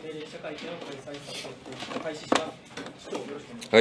定例記者会見を開始します。市長、よろしくお願いします。 はい。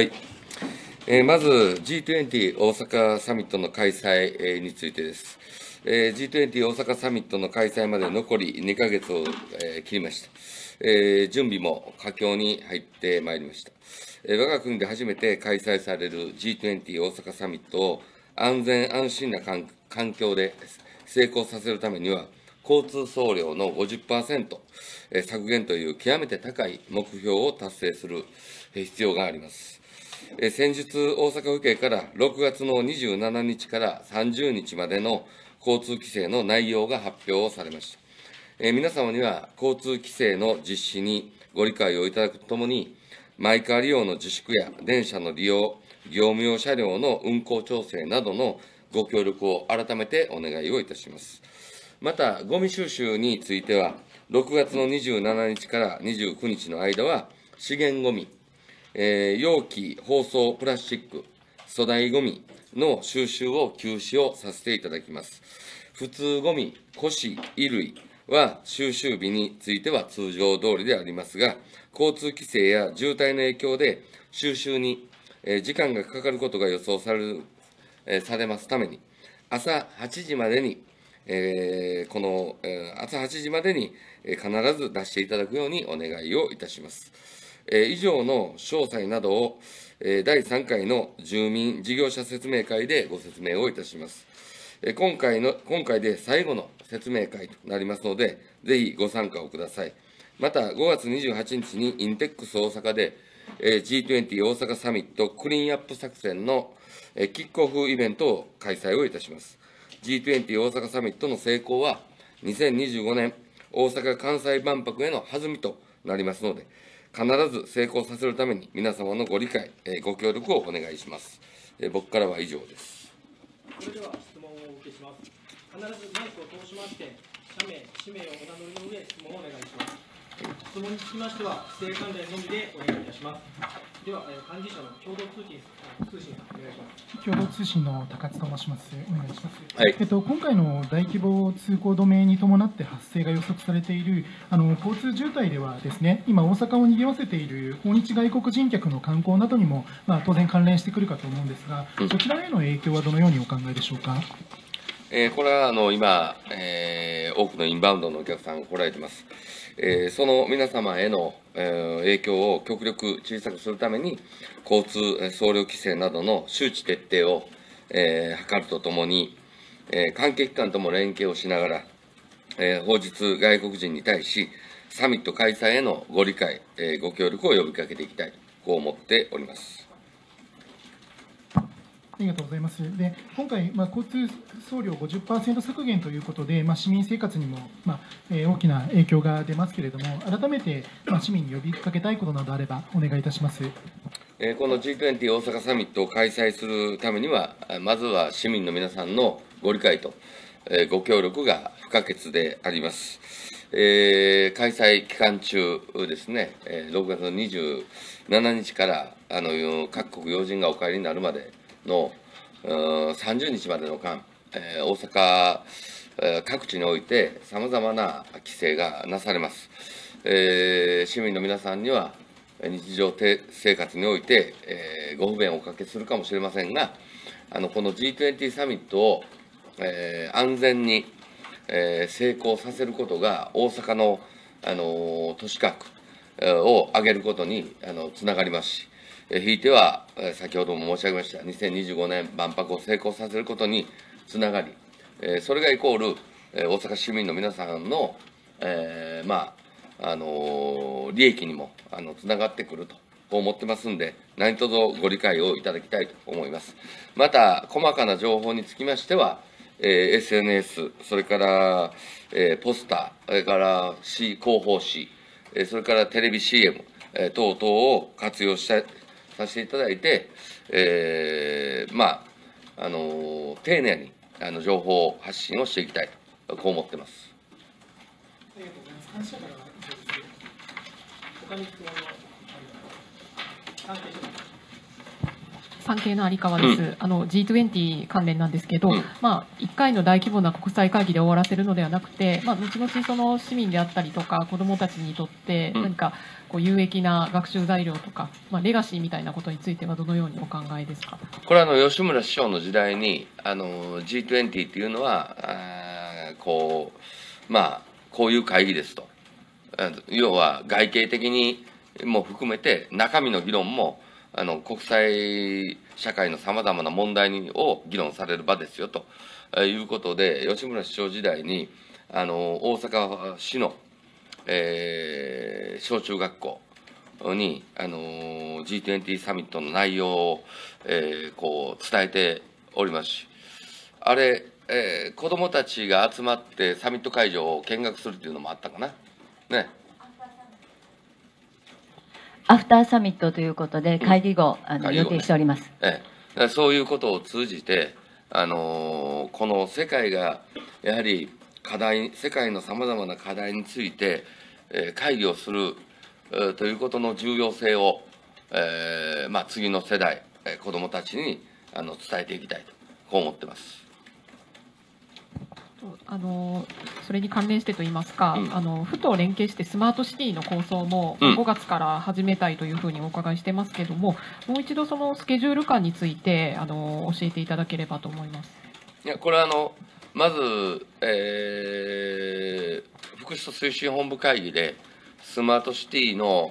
まず G20 大阪サミットの開催についてです。G20 大阪サミットの開催まで残り2ヶ月を切りました。準備も佳境に入ってまいりました。我が国で初めて開催される G20 大阪サミットを安全安心な環境で成功させるためには、交通総量の 50% 削減という極めて高い目標を達成する必要があります。先日、大阪府警から6月の27日から30日までの交通規制の内容が発表されました。皆様には交通規制の実施にご理解をいただくとともに、マイカー利用の自粛や電車の利用、業務用車両の運行調整などのご協力を改めてお願いをいたします。また、ゴミ収集については、6月の27日から29日の間は、資源ゴミ、容器、包装、プラスチック、粗大ゴミの収集を休止をさせていただきます。普通ゴミ、古紙、衣類は収集日については通常通りでありますが、交通規制や渋滞の影響で収集に時間がかかることが予想されますために、朝8時までに、朝8時までに必ず出していただくようにお願いをいたします。以上の詳細などを第3回の住民事業者説明会でご説明をいたします。今回で最後の説明会となりますので、ぜひご参加をください。また、5月28日にインテックス大阪で、G20 大阪サミットクリーンアップ作戦のキックオフイベントを開催をいたします。G20 大阪サミットの成功は、2025年大阪・関西万博への弾みとなりますので、必ず成功させるために皆様のご理解、ご協力をお願いします。僕からは以上です。 それでは質問をお受けします。必ずマイクを通しまして、社名、氏名をお名乗りの上、質問をお願いします。質問につきましては、規制関連のみでお願いいたします。では、幹事社の共同通信、お願いします。 共同通信の高津と申します。お願いします。 はい。 今回の大規模通行止めに伴って発生が予測されている交通渋滞ではですね、今、大阪を賑わせている訪日外国人客の観光などにも、当然関連してくるかと思うんですが、そちらへの影響はどのようにお考えでしょうか。 これは今、多くのインバウンドのお客さんが来られています。その皆様への影響を極力小さくするために、交通総量規制などの周知徹底を図るとともに、関係機関とも連携をしながら、訪日外国人に対し、サミット開催へのご理解、ご協力を呼びかけていきたいと、こう思っております。 ありがとうございます。で、今回、交通総量 50% 削減ということで、市民生活にも、大きな影響が出ますけれども、改めて、市民に呼びかけたいことなどあれば、お願いいたします。 この G20 大阪サミットを開催するためには、まずは市民の皆さんのご理解と、ご協力が不可欠であります。開催期間中ですね、6月の27日から各国要人がお帰りになるまでの30日までの間、大阪各地においてさまざまな規制がなされます。市民の皆さんには日常生活においてご不便をおかけするかもしれませんが、この G20 サミットを安全に成功させることが大阪の都市格を上げることにつながりますし、ひいては先ほども申し上げました2025年万博を成功させることにつながり、それがイコール大阪市民の皆さんの利益にもつながってくると思ってますんで、何卒ご理解をいただきたいと思います。また細かな情報につきましてはSNS、それからポスター、それから広報誌、それからテレビ CM 等々を活用させていただいて、丁寧に情報発信をしていきたいと、こう思っています。 ありがとうございます。幹事社からは以上です。他に質問の関係者の産経のありかわです。G20 関連なんですけど、 うん 1回の大規模な国際会議で終わらせるのではなくて、後々その市民であったりとか、子どもたちにとってうん何かこう有益な学習材料とか、レガシーみたいなことについてはどのようにお考えですか。 これは吉村市長の時代にG20 っていうのはこういう会議ですと、要は外形的にも含めて中身の議論も国際社会のさまざまな問題を議論される場ですよということで、吉村市長時代に大阪市の、小中学校にG20 サミットの内容を、こう伝えておりますし、あれ、子どもたちが集まってサミット会場を見学するっていうのもあったかな。ね。 アフターサミットということで、会議後、予定しております。 そういうことを通じて、この世界がやはり世界のさまざまな課題について、会議をするということの重要性を、次の世代、子どもたちに伝えていきたいと、こう思ってます。 それに関連してといいますか、府と連携してスマートシティの構想も5月から始めたいというふうにお伺いしてますけれども、もう一度そのスケジュール感について教えていただければと思います。 いや、これはまず、福祉と推進本部会議でスマートシティの、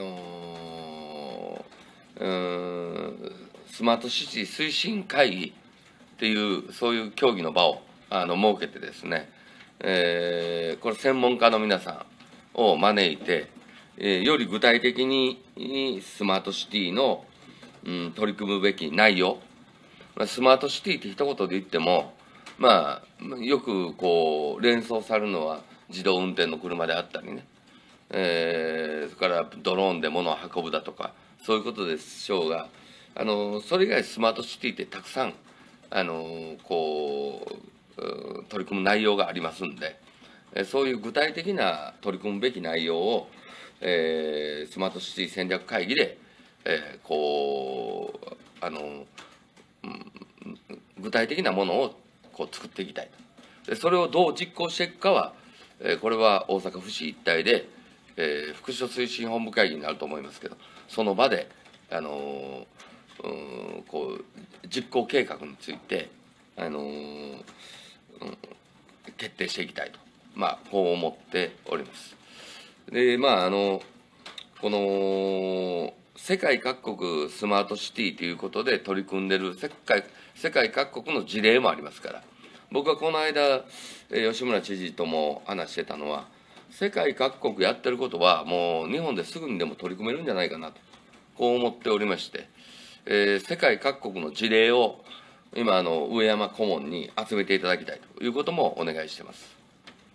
スマートシティ推進会議っていうそういう協議の場を設けてですね、これ専門家の皆さんを招いて、より具体的にスマートシティの、取り組むべき内容、スマートシティって一言で言っても、よくこう連想されるのは自動運転の車であったりね、それからドローンで物を運ぶだとか、そういうことでしょうが、それ以外スマートシティってたくさん取り組む内容がありますんで、そういう具体的な取り組むべき内容を、スマートシティ戦略会議で、具体的なものを作っていきたいと。でそれをどう実行していくかは、これは大阪府市一体で、福祉と推進本部会議になると思いますけど、その場で実行計画について決定していきたいと、こう思っております。で、この世界各国スマートシティということで取り組んでいる世界各国の事例もありますから、僕はこの間、吉村知事とも話してたのは、世界各国やってることは、もう日本ですぐにでも取り組めるんじゃないかなと、こう思っておりまして、世界各国の事例を今、上山顧問に集めていただきたいということもお願いしてます。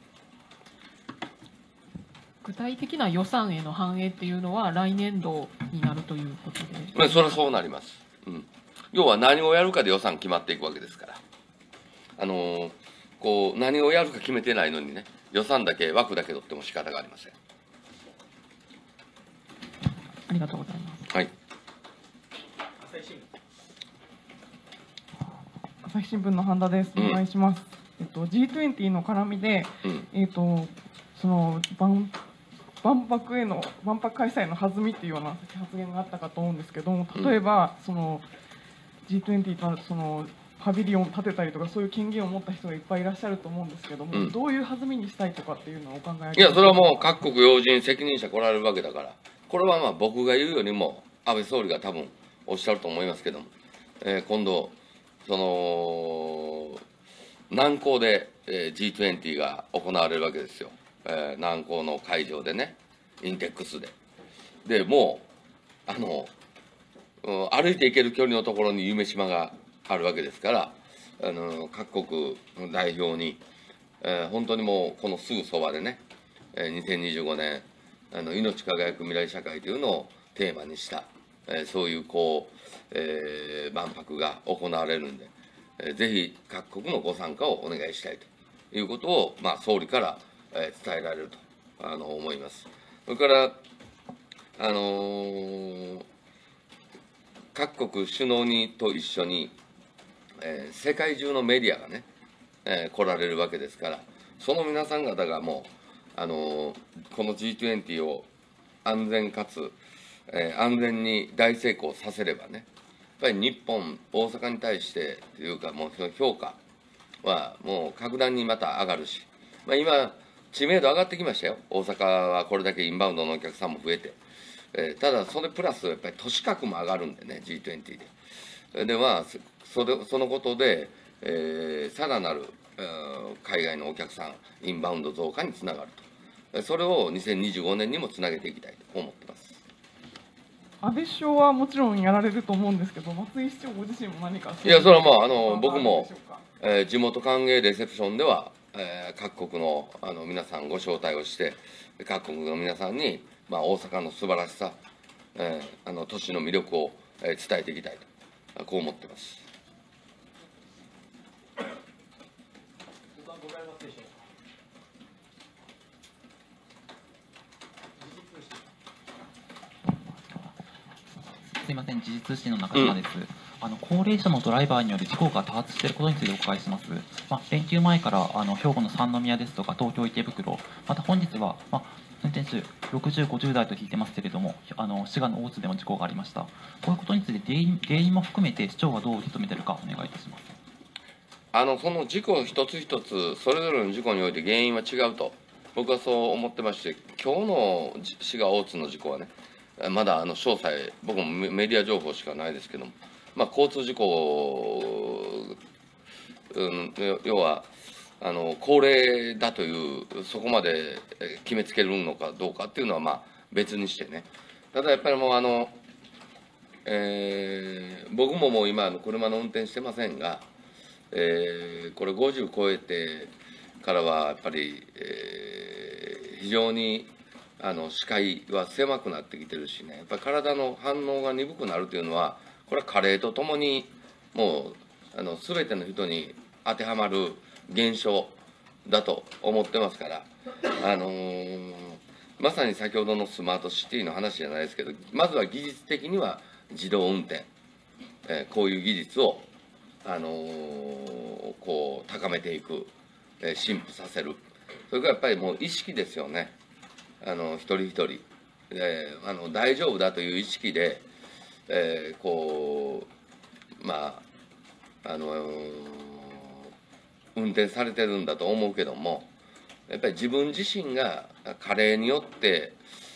具体的な予算への反映っていうのは、来年度になるということで。 それはそうなります。要は何をやるかで予算決まっていくわけですから。何をやるか決めてないのにね、予算だけ、枠だけ取っても仕方がありません。 ありがとうございます。 はい。 朝日新聞の半田です。お願いします。G20 の絡みで、その万博開催の弾みっていうような発言があったかと思うんですけども、例えばその G20 とそのパビリオンを建てたりとか、そういう権限を持った人がいっぱいいらっしゃると思うんですけども、どういう弾みにしたいとかっていうのをお考えいや、それはもう各国要人、責任者来られるわけだから、これは僕が言うよりも、安倍総理が多分おっしゃると思いますけども、今度、南港で、G20 が行われるわけですよ。南港の会場でね、インテックスで。で、もう、歩いて行ける距離のところに夢洲があるわけですから、各国の代表に、本当にもうこのすぐそばでね、2025年、命輝く未来社会というのをテーマにした、そういう万博が行われるんで、ぜひ各国のご参加をお願いしたいということを、総理から伝えられると思います。それから、 各国首脳と一緒に、世界中のメディアがね、来られるわけですから、その皆さん方がもう、この G20 を安全かつ、安全に大成功させればね、やっぱり日本、大阪に対してというか、もうその評価はもう格段にまた上がるし、今、知名度上がってきましたよ、大阪はこれだけインバウンドのお客さんも増えて。ただ、それプラス、やっぱり都市格も上がるんでね、G20 で。で、そのことで、さらなる海外のお客さん、インバウンド増加につながると、それを2025年にもつなげていきたいと思ってます。 安倍首相はもちろんやられると思うんですけど、松井市長ご自身も何か、 いや、それはまあ、僕も、地元歓迎レセプションでは、各国の皆さんご招待をして、各国の皆さんに、大阪の素晴らしさ、都市の魅力を伝えていきたいと、こう思ってます。 すみません、時事通信の中島です。高齢者のドライバーによる事故が多発していることについてお伺いします。連休前から兵庫の三宮ですとか東京池袋、また本日は、運転手60、50代と聞いてますけれども、滋賀の大津でも事故がありました。こういうことについて原因も含めて市長はどう受け止めているかお願いいたします。 その事故一つ一つ、それぞれの事故において原因は違うと、僕はそう思ってまして、今日の滋賀大津の事故はね、まだ詳細、僕もメディア情報しかないですけども、交通事故、要は高齢だという、そこまで決めつけるのかどうかっていうのは別にしてね、ただやっぱりもう僕ももう今、車の運転してませんが、これ50超えてからはやっぱり、非常に視界は狭くなってきてるしね、やっぱり体の反応が鈍くなるというのは、これは加齢とともにもう全ての人に当てはまる現象だと思ってますから、まさに先ほどのスマートシティの話じゃないですけど、まずは技術的には自動運転、こういう技術をこう高めていく、進歩させる、それからやっぱりもう意識ですよね、一人一人、大丈夫だという意識で、運転されてるんだと思うけども、やっぱり自分自身が加齢によって、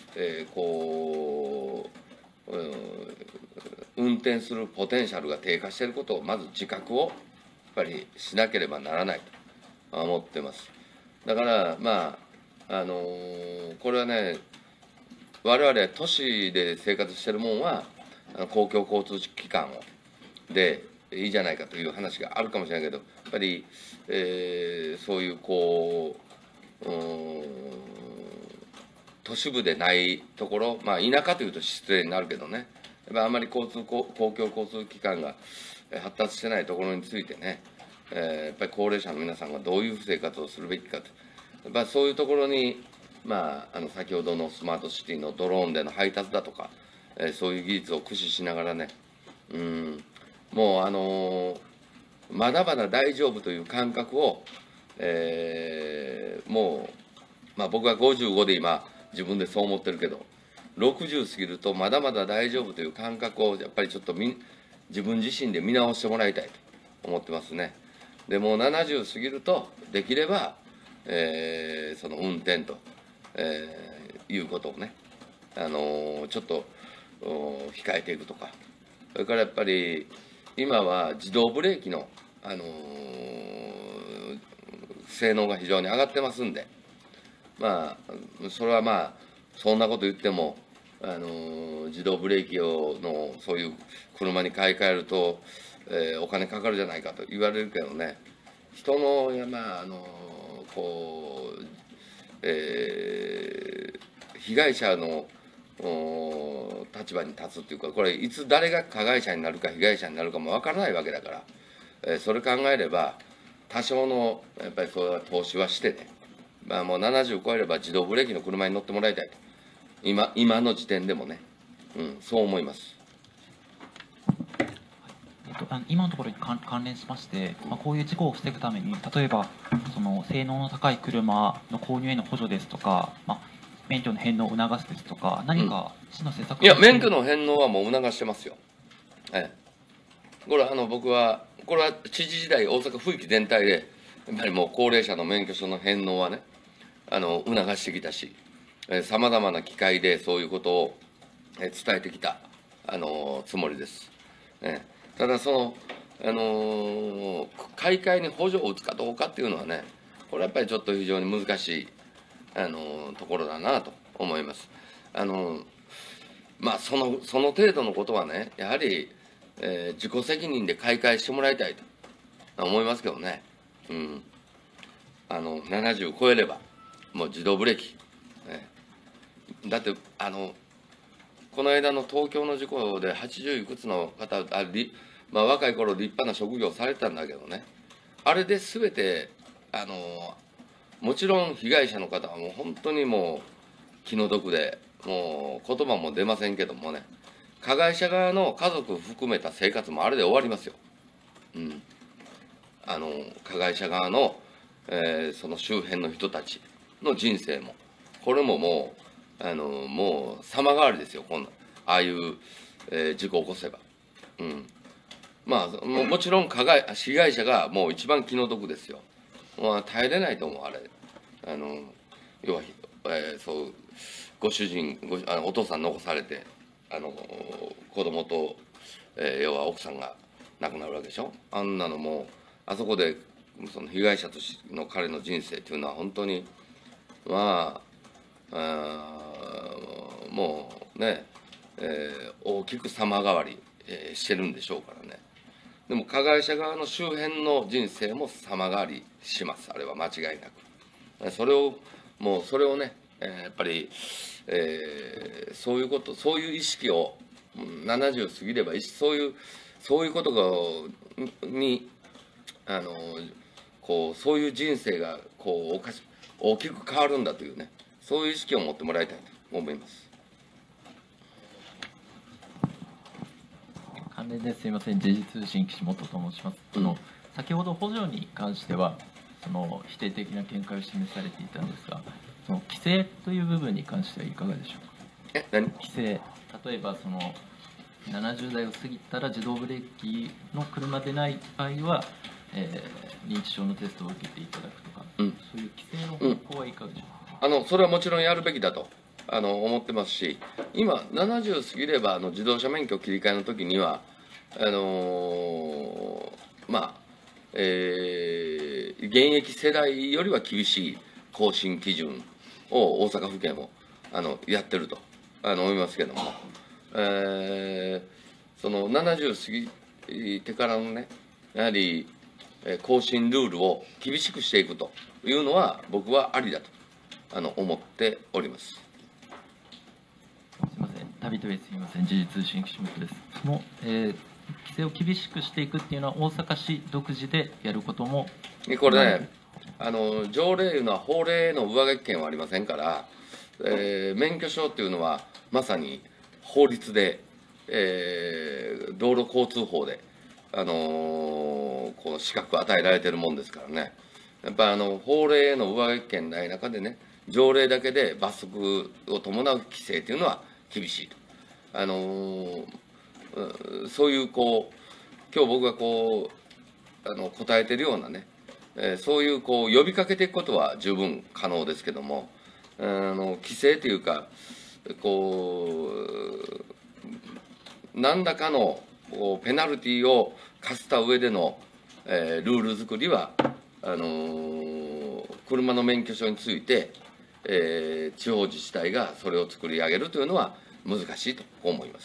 運転するポテンシャルが低下していることをまず自覚をやっぱりしなければならないと思ってます。だからこれはね、我々都市で生活してるもんは公共交通機関でいいじゃないかという話があるかもしれないけど、やっぱり、そういう都市部でないところ、田舎というと失礼になるけどね、やっぱあんまり公共交通機関が発達してないところについてね、やっぱり高齢者の皆さんがどういう生活をするべきかと、やっぱそういうところに、先ほどのスマートシティのドローンでの配達だとか、そういう技術を駆使しながらね、もうまだまだ大丈夫という感覚を、もう、僕は55で今自分でそう思ってるけど、60過ぎるとまだまだ大丈夫という感覚をやっぱりちょっと自分自身で見直してもらいたいと思ってますね。でもう70過ぎるとできれば、その運転と、いうことをね、ちょっと控えていくとか、それからやっぱり今は自動ブレーキの、性能が非常に上がってますんで、それはそんなこと言っても自動ブレーキのそういう車に買い替えると、お金かかるじゃないかと言われるけどね、人の被害者の立場に立つっていうか、これいつ誰が加害者になるか被害者になるかもわからないわけだから、それ考えれば多少のやっぱりそういう投資はしてね、もう70超えれば自動ブレーキの車に乗ってもらいたいと、今の時点でもね、そう思います。 今のところに関連しまして、こういう事故を防ぐために、例えばその性能の高い車の購入への補助ですとか、免許の返納を促すですとか、何か市の施策、 いや、免許の返納はもう促してますよ。これは僕は、これは知事時代、大阪府域全体で、やっぱりもう高齢者の免許証の返納はね、促してきたし、さまざまな機会でそういうことを伝えてきたつもりです。ただ買い替えに補助を打つかどうかっていうのはね、これはやっぱりちょっと非常に難しいところだなと思います。その程度のことはね、やはり、自己責任で買い替えしてもらいたいと思いますけどね。70超えればもう自動ブレーキ、だってこの間の東京の事故で80いくつの方若い頃立派な職業をされてたんだけどね、あれで全てもちろん被害者の方はもう本当にもう気の毒でもう言葉も出ませんけどもね、加害者側の家族含めた生活もあれで終わりますよ。加害者側の、その周辺の人たちの人生もこれももう様変わりですよ、ああいう、事故を起こせば。もちろん被害者がもう一番気の毒ですよ。耐えれないと思う、あれ。要は、そうご主人お父さん残されて子供と、要は奥さんが亡くなるわけでしょ。あんなのもあそこでその被害者としての彼の人生っていうのは本当にもうね、大きく様変わり、してるんでしょうからね。でも加害者側の周辺の人生も様変わりします、あれは間違いなく。それをね、やっぱり、そういう意識を70過ぎればそういうことにそういう人生が大きく変わるんだというね、そういう意識を持ってもらいたいと思います。 関連ですみません、時事通信岸本と申します。先ほど補助に関しては否定的な見解を示されていたんですが、規制という部分に関してはいかがでしょうか。規制、例えば70代を過ぎたら自動ブレーキの車でない場合は、認知症のテストを受けていただくとか、そういう規制の方向はいかがでしょうか。それはもちろんやるべきだと思ってますし、今70過ぎれば自動車免許切り替えの時には現役世代よりは厳しい更新基準を大阪府警もやってると思いますけども、その70過ぎてからのね、やはり更新ルールを厳しくしていくというのは僕はありだと思っております。 すみません、たびたびすみません、時事通信岸本です。規制を厳しくしていくっていうのは大阪市独自でやることもこれね、条例いうのは法令への上書き権はありませんから、免許証っていうのはまさに法律で、道路交通法で、資格与えられてるもんですからね、やっぱり法令への上書き権ない中でね、条例だけで罰則を伴う規制というのは厳しいと。そういう今日僕が答えてるようなね、そういう呼びかけていくことは十分可能ですけども、規制というか何らかのペナルティを課した上での、ルール作りは車の免許証について、地方自治体がそれを作り上げるというのは難しいと思います。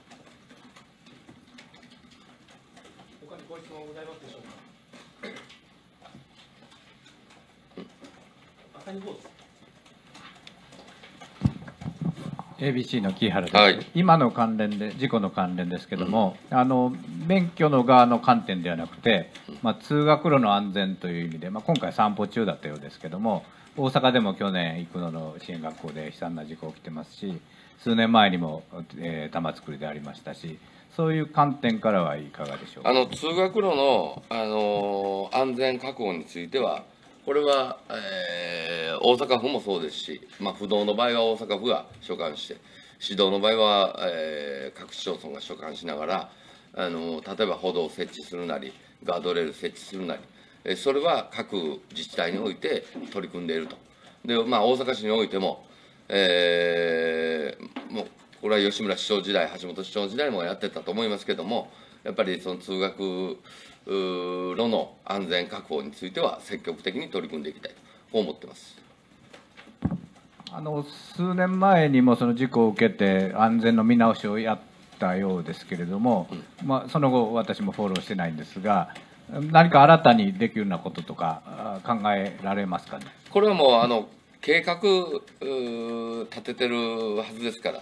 他にご質問ございますでしょうか。赤にどうぞ。 ABC の木原です、今の関連で事故の関連ですけども、免許の側の観点ではなくて、通学路の安全という意味で、今回散歩中だったようですけども、大阪でも去年生野の支援学校で悲惨な事故起きてますし、 数年前にも、玉造りでありましたし、そういう観点からはいかがでしょうか。 通学路の、安全確保については、これは、大阪府もそうですし、不道の場合は大阪府が所管して、市道の場合は、各市町村が所管しながら、例えば歩道を設置するなり、ガードレール設置するなり、それは各自治体において取り組んでいると。で、大阪市においても、もうこれは吉村市長時代、橋本市長時代もやってたと思いますけども、やっぱりその通学路の安全確保については積極的に取り組んでいきたいと、こう思ってます。 数年前にもその事故を受けて安全の見直しをやったようですけれども、その後私もフォローしてないんですが、何か新たにできるようなこととか考えられますかね。 これはもう計画立ててるはずですから、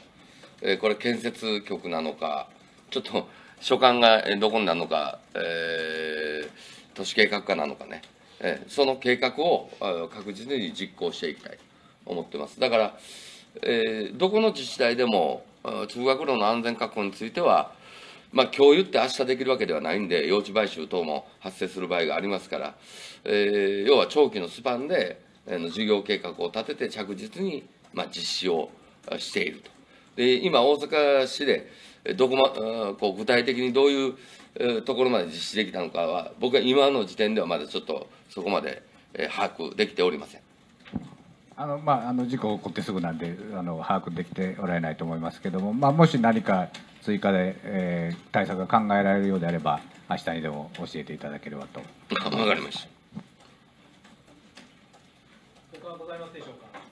これ建設局なのか、ちょっと所管がどこになるのか、都市計画課なのかね、その計画を確実に実行していきたいと思ってます。だから、どこの自治体でも通学路の安全確保については、今日言って明日できるわけではないんで、用地買収等も発生する場合がありますから、要は長期のスパンで事業計画を立てて着実に実施をしていると。で、今、大阪市で具体的にどういうところまで実施できたのかは、僕は今の時点ではまだちょっとそこまで把握できておりません。 事故起こってすぐなんで把握できておられないと思いますけれども、もし何か追加で、対策が考えられるようであれば、明日にでも教えていただければと。 わかりました。 他はございますでしょうか。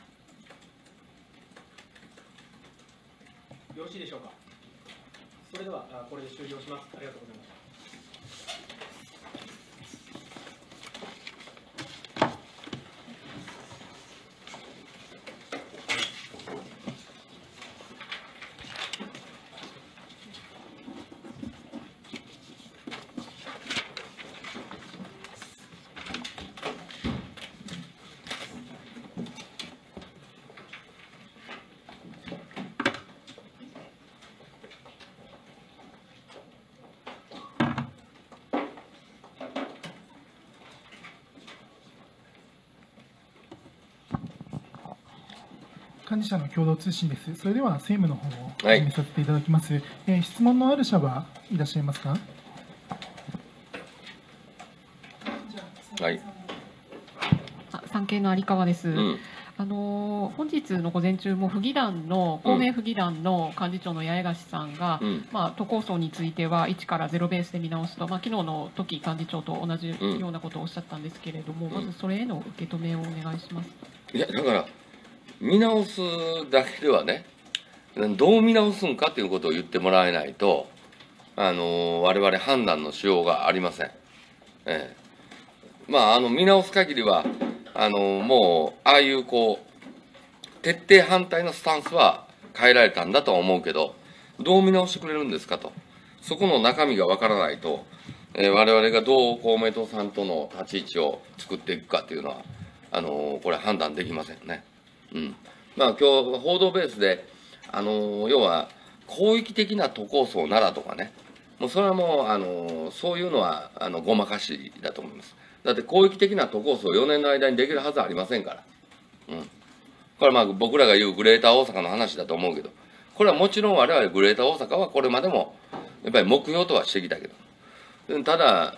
よろしいでしょうか。それではこれで終了します。ありがとうございました。幹事社の共同通信です。それでは政務の方を始めさせていただきます。質問のある者はいらっしゃいますか。 はい。 産経の有川です。本日の午前中も府議団の公明府議団の幹事長の八重樫さんが、都構想については1から0ベースで見直すと、昨日の時幹事長と同じようなことをおっしゃったんですけれども、まずそれへの受け止めをお願いします。 いや、だから見直すだけではね、どう見直すんかということを言ってもらえないと、我々判断のしようがありません。見直す限りは、もう、ああいう徹底反対のスタンスは変えられたんだとは思うけど、どう見直してくれるんですかと。そこの中身がわからないと、我々がどう公明党さんとの立ち位置を作っていくかというのは、これ判断できませんね。今日報道ベースで要は広域的な都構想ならとかね、もうそれはもうそういうのはごまかしだと思います。だって広域的な都構想4年の間にできるはずはありませんから、これは僕らが言うグレーター大阪の話だと思うけど、これはもちろん我々グレーター大阪はこれまでもやっぱり目標とはしてきたけど、ただ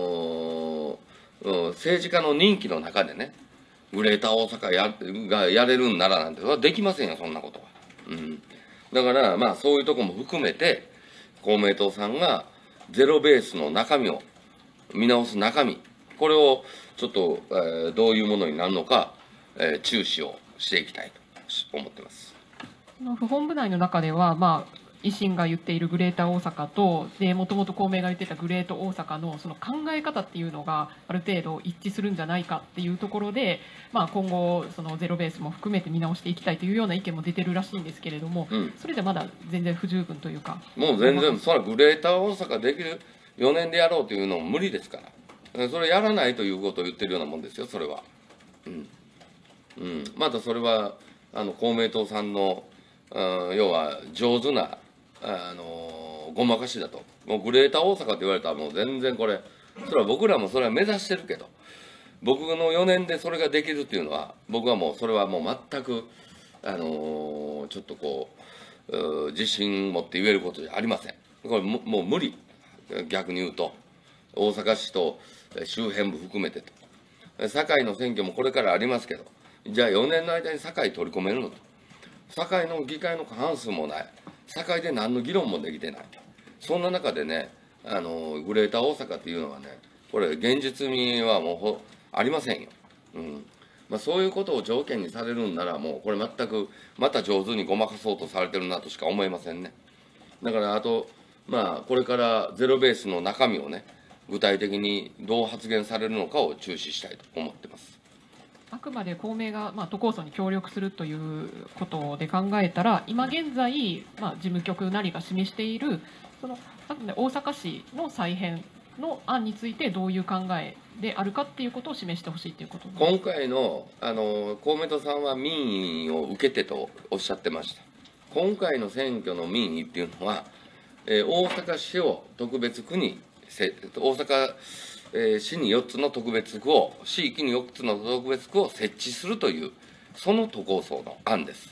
政治家の任期の中でね、グレーター大阪がやれるんならなんてできませんよ、そんなことは。だからそういうとこも含めて公明党さんがゼロベースの中身を見直す中身、これをちょっと、どういうものになるのか、注視をしていきたいと思ってます。 府本部内の中では、維新が言っているグレーター大阪ともともと公明が言ってたグレート大阪のその考え方っていうのがある程度一致するんじゃないかっていうところで、今後そのゼロベースも含めて見直していきたいというような意見も出てるらしいんですけれども、それでまだ全然不十分というか。 もう全然それはグレーター大阪できる4年でやろうというのも無理ですから、それやらないということを言ってるようなもんですよ、それは。またそれは公明党さんの要は上手なごまかしだと。もうグレーター大阪って言われたらもう全然これ、それは僕らもそれは目指してるけど、僕の4年でそれができるっていうのは、僕はもうそれはもう全くちょっとこう自信持って言えることじゃありません。これもう無理。逆に言うと大阪市と周辺部含めてと。堺の選挙もこれからありますけど、じゃあ4年の間に堺取り込めるのと。堺の議会の過半数もない。堺で何の議論もできてない。そんな中でね、グレーター大阪っていうのはね、これ現実味はもうありませんよ。そういうことを条件にされるんなら、もうこれ全くまた上手にごまかそうとされてるなとしか思えませんね。だからあとこれからゼロベースの中身をね、具体的にどう発言されるのかを注視したいと思ってます。 あくまで公明が都構想に協力するということで考えたら、今現在、事務局なりが示しているその大阪市の再編の案についてどういう考えであるかっていうことを示してほしいということ今回の公明党さんは民意を受けてとおっしゃってました。今回の選挙の民意っていうのは、大阪市を特別区に大阪市に4つの特別区を、市域に4つの特別区を設置するという、その都構想の案です。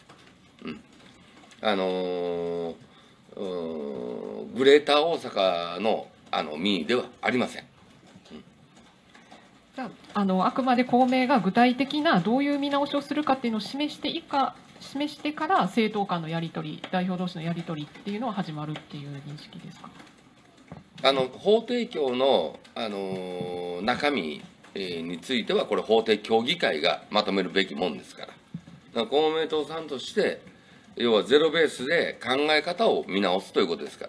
グレーター大阪の民意ではありません。 じゃあ、あくまで公明が具体的などういう見直しをするかっていうのを示してから政党間のやり取り、代表同士のやり取りっていうのは始まるっていう認識ですか。 法提供の、中身については、これ、法定協議会がまとめるべきもんですから、公明党さんとして、要はゼロベースで考え方を見直すということですから、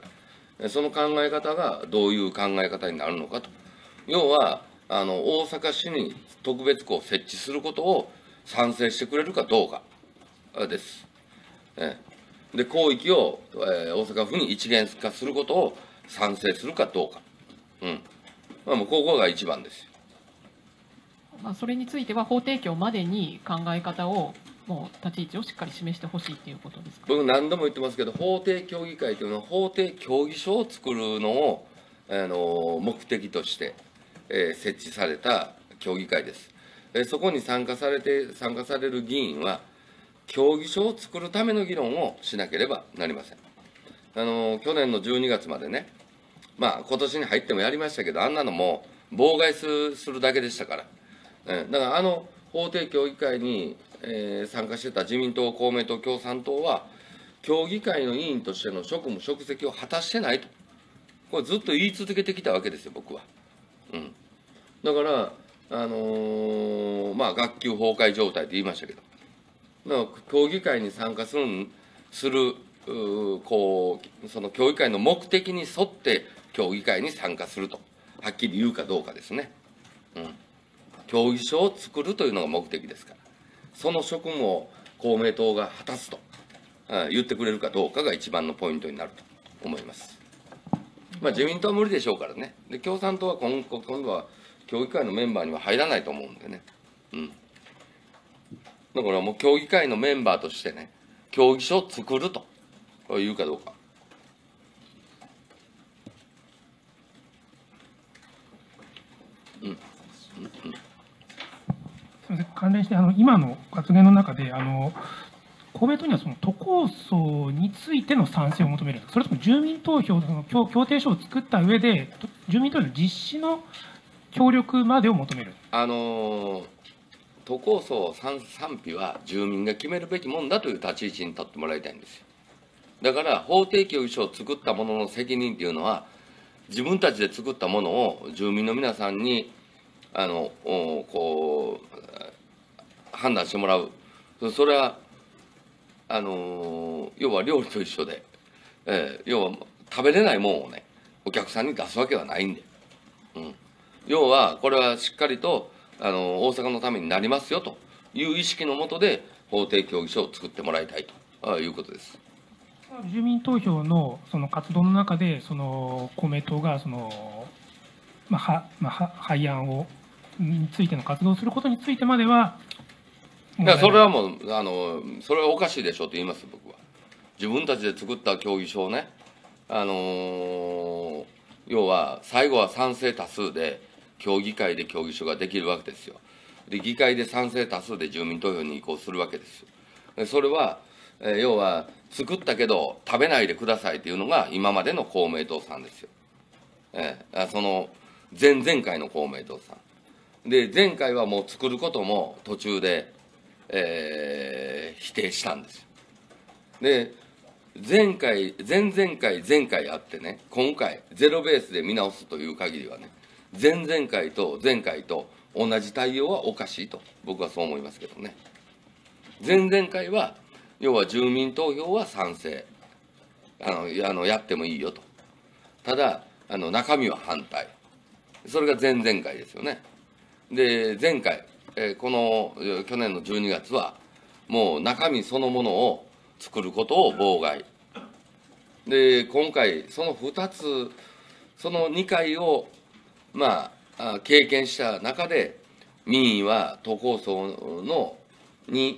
その考え方がどういう考え方になるのかと、要は大阪市に特別区を設置することを賛成してくれるかどうかです。で、広域を大阪府に一元化することを賛成するかどうか、もうここが一番ですよ。 それについては法提供までに考え方をもう立ち位置をしっかり示してほしいということですか。 僕何度も言ってますけど、法定協議会というのは法定協議書を作るのを目的として設置された協議会です。そこに参加される議員は協議書を作るための議論をしなければなりません。去年の12月までね、今年に入ってもやりましたけど、あんなのもう妨害するだけでしたから、だから法定協議会に参加してた自民党、公明党、共産党は、協議会の委員としての職務、職責を果たしてないと、これずっと言い続けてきたわけですよ、僕は。だから、学級崩壊状態と言いましたけど、協議会に参加するその協議会の目的に沿って協議会に参加すると、はっきり言うかどうかですね。協議書を作るというのが目的ですから、その職務を公明党が果たすと言ってくれるかどうかが一番のポイントになると思います。自民党は無理でしょうからね。で、共産党は今度は協議会のメンバーには入らないと思うんでね。だからもう協議会のメンバーとしてね、協議書を作るというかどうか。 すみません、関連して今の発言の中で公明党にはその都構想についての賛成を求めるんですか、それとも住民投票の協定書を作った上で住民投票の実施の協力までを求める。 都構想賛否は住民が決めるべきもんだという立ち位置に立ってもらいたいんですよ。だから法定協議書を作った者の責任っていうのは、自分たちで作ったものを住民の皆さんに判断してもらう。それは要は料理と一緒で、要は食べれないもんをね、お客さんに出すわけはないんで、要はこれはしっかりと大阪のためになりますよという意識のもとで法定協議書を作ってもらいたいということです。 住民投票のその活動の中で公明党が廃案についての活動をすることについてまでは、 それはもうそれはおかしいでしょうと言います、僕は。 自分たちで作った協議書をね、要は最後は賛成多数で協議会で協議書ができるわけですよ。で議会で賛成多数で住民投票に移行するわけですよ。でそれは、要は作ったけど食べないでくださいというのが今までの公明党さんですよ。その前々回の公明党さんで、前回はもう作ることも途中で、否定したんですよ。で前回前々回前回あってね、今回ゼロベースで見直すという限りはね、前々回と前回と同じ対応はおかしいと僕はそう思いますけどね。前々回は要は住民投票は賛成、やってもいいよと、ただ中身は反対、それが前々回ですよね。で前回、この去年の12月はもう中身そのものを作ることを妨害で、今回その2つ、その2回を経験した中で、民意は都構想に、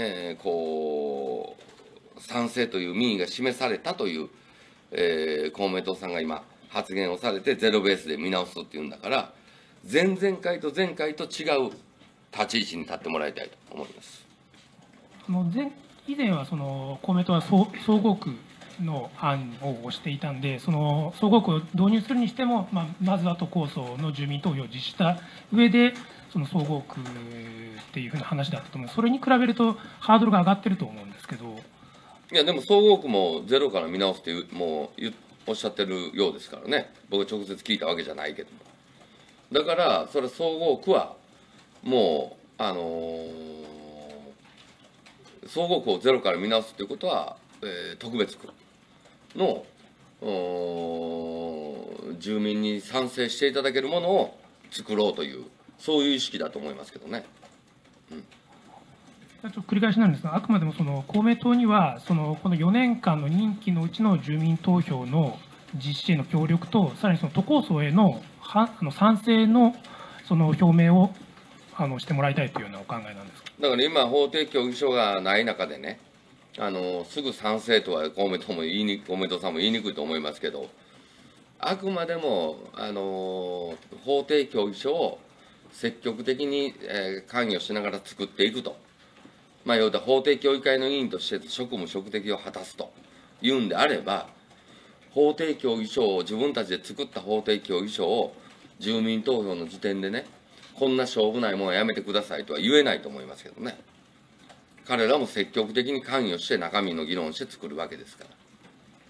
賛成という民意が示されたという、公明党さんが今発言をされてゼロベースで見直すっていうんだから、前々回と前回と違う立ち位置に立ってもらいたいと思います。 以前は公明党は総合区の案を推していたんで、その総合区を導入するにしても、まずは都構想の住民投票を実施した上で、その総合区っていうふうな話だったと思う。それに比べるとハードルが上がってると思うんですけど。 いやでも総合区もゼロから見直すってもうおっしゃってるようですからね。僕は直接聞いたわけじゃないけども。だからそれ総合区はもう総合区をゼロから見直すということは、特別区の住民に賛成していただけるものを作ろうという、そういう意識だと思いますけどね。 繰り返しなんですが、あくまでも公明党にはこの4年間の任期のうちの住民投票の実施への協力と、さらに都構想への賛成の表明をしてもらいたいというようなお考えなんですか。 だから今、法定協議書がない中でね、すぐ賛成とは公明党さんも言いにくいと思いますけど、あくまでも法定協議書を積極的に関与しながら作っていくと、要は法定協議会の委員として職務職責を果たすというんであれば、法定協議書を自分たちで作った法定協議書を住民投票の時点でね、こんなしょうもないものはやめてくださいとは言えないと思いますけどね。彼らも積極的に関与して中身の議論して作るわけですから、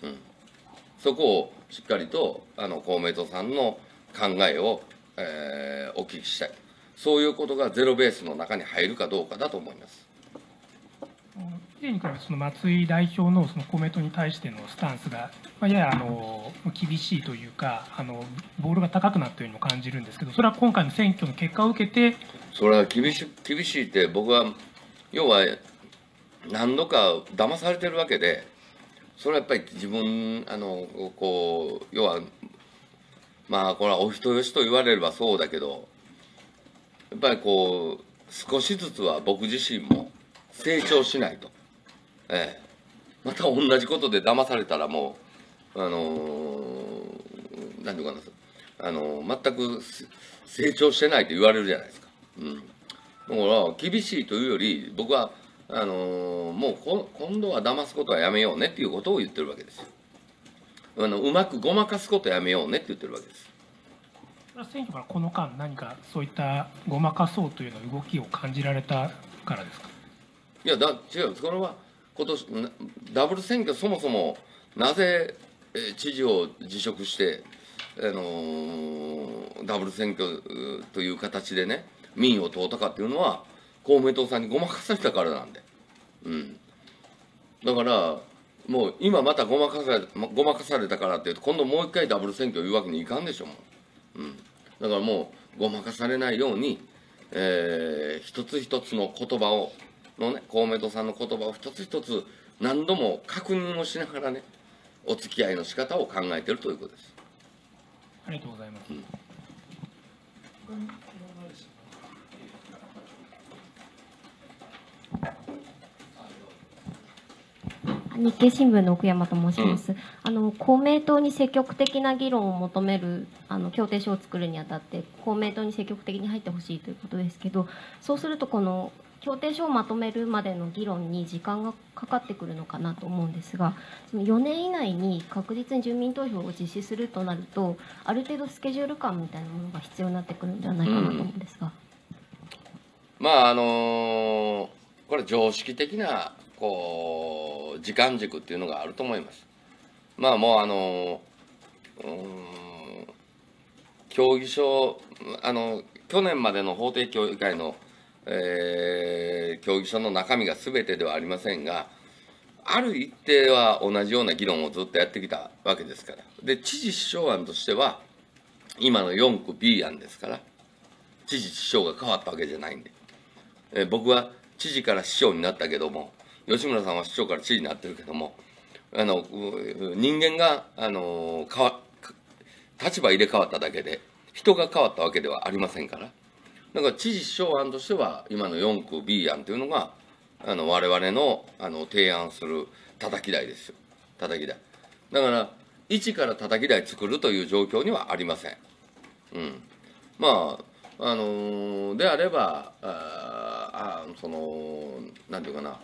そこをしっかりと公明党さんの考えを、お聞きしたい、そういうことがゼロベースの中に入るかどうかだと思います。 以前に比べて松井代表の公明党に対してのスタンスがやや厳しいというか、ボールが高くなったようにも感じるんですけど、それは今回の選挙の結果を受けて。 それは厳しいって僕は要は何度か騙されてるわけで、それはやっぱり自分要はこれはお人よしと言われればそうだけど、やっぱり少しずつは僕自身も成長しないと、また同じことで騙されたらもう何て言うかな、全く成長してないと言われるじゃないですか。だから厳しいというより、僕はもう今度は騙すことはやめようねっていうことを言ってるわけですよ。うまくごまかすことやめようねって言ってるわけです。 選挙からこの間、何かそういったごまかそうというような動きを感じられたからですか。 いや違う、それは今年ダブル選挙、そもそもなぜ知事を辞職してダブル選挙という形でね民意を問うたかっていうのは、公明党さんにごまかされたからなんで、だからもう今またごまかされたからっていうと、今度もう一回ダブル選挙言うわけにいかんでしょもう、だからもうごまかされないように、一つ一つの言葉を公明党さんの言葉を一つ一つ何度も確認をしながらね、お付き合いの仕方を考えているということです。 ありがとうございます。 日経新聞の奥山と申します。公明党に積極的な議論を求める協定書を作るにあたって公明党に積極的に入ってほしいということですけど、そうするとこの協定書をまとめるまでの議論に時間がかかってくるのかなと思うんですが、その4年以内に確実に住民投票を実施するとなると、ある程度スケジュール感みたいなものが必要になってくるんじゃないかなと思うんですが。 まあこれ常識的な時間軸っていうのがあると思います。まあもう協議書去年までの法定協議会の、協議書の中身が全てではありませんが、ある一定は同じような議論をずっとやってきたわけですから。で知事市長案としては今の4区 B 案ですから、知事市長が変わったわけじゃないんで、僕は知事から市長になったけども、吉村さんは市長から知事になってるけども、人間が立場入れ替わっただけで人が変わったわけではありませんから。だから知事市長案としては今の4区 B 案というのが我々の提案する叩き台ですよ。叩き台だから一から叩き台作るという状況にはありません。まあであればなんていうかな、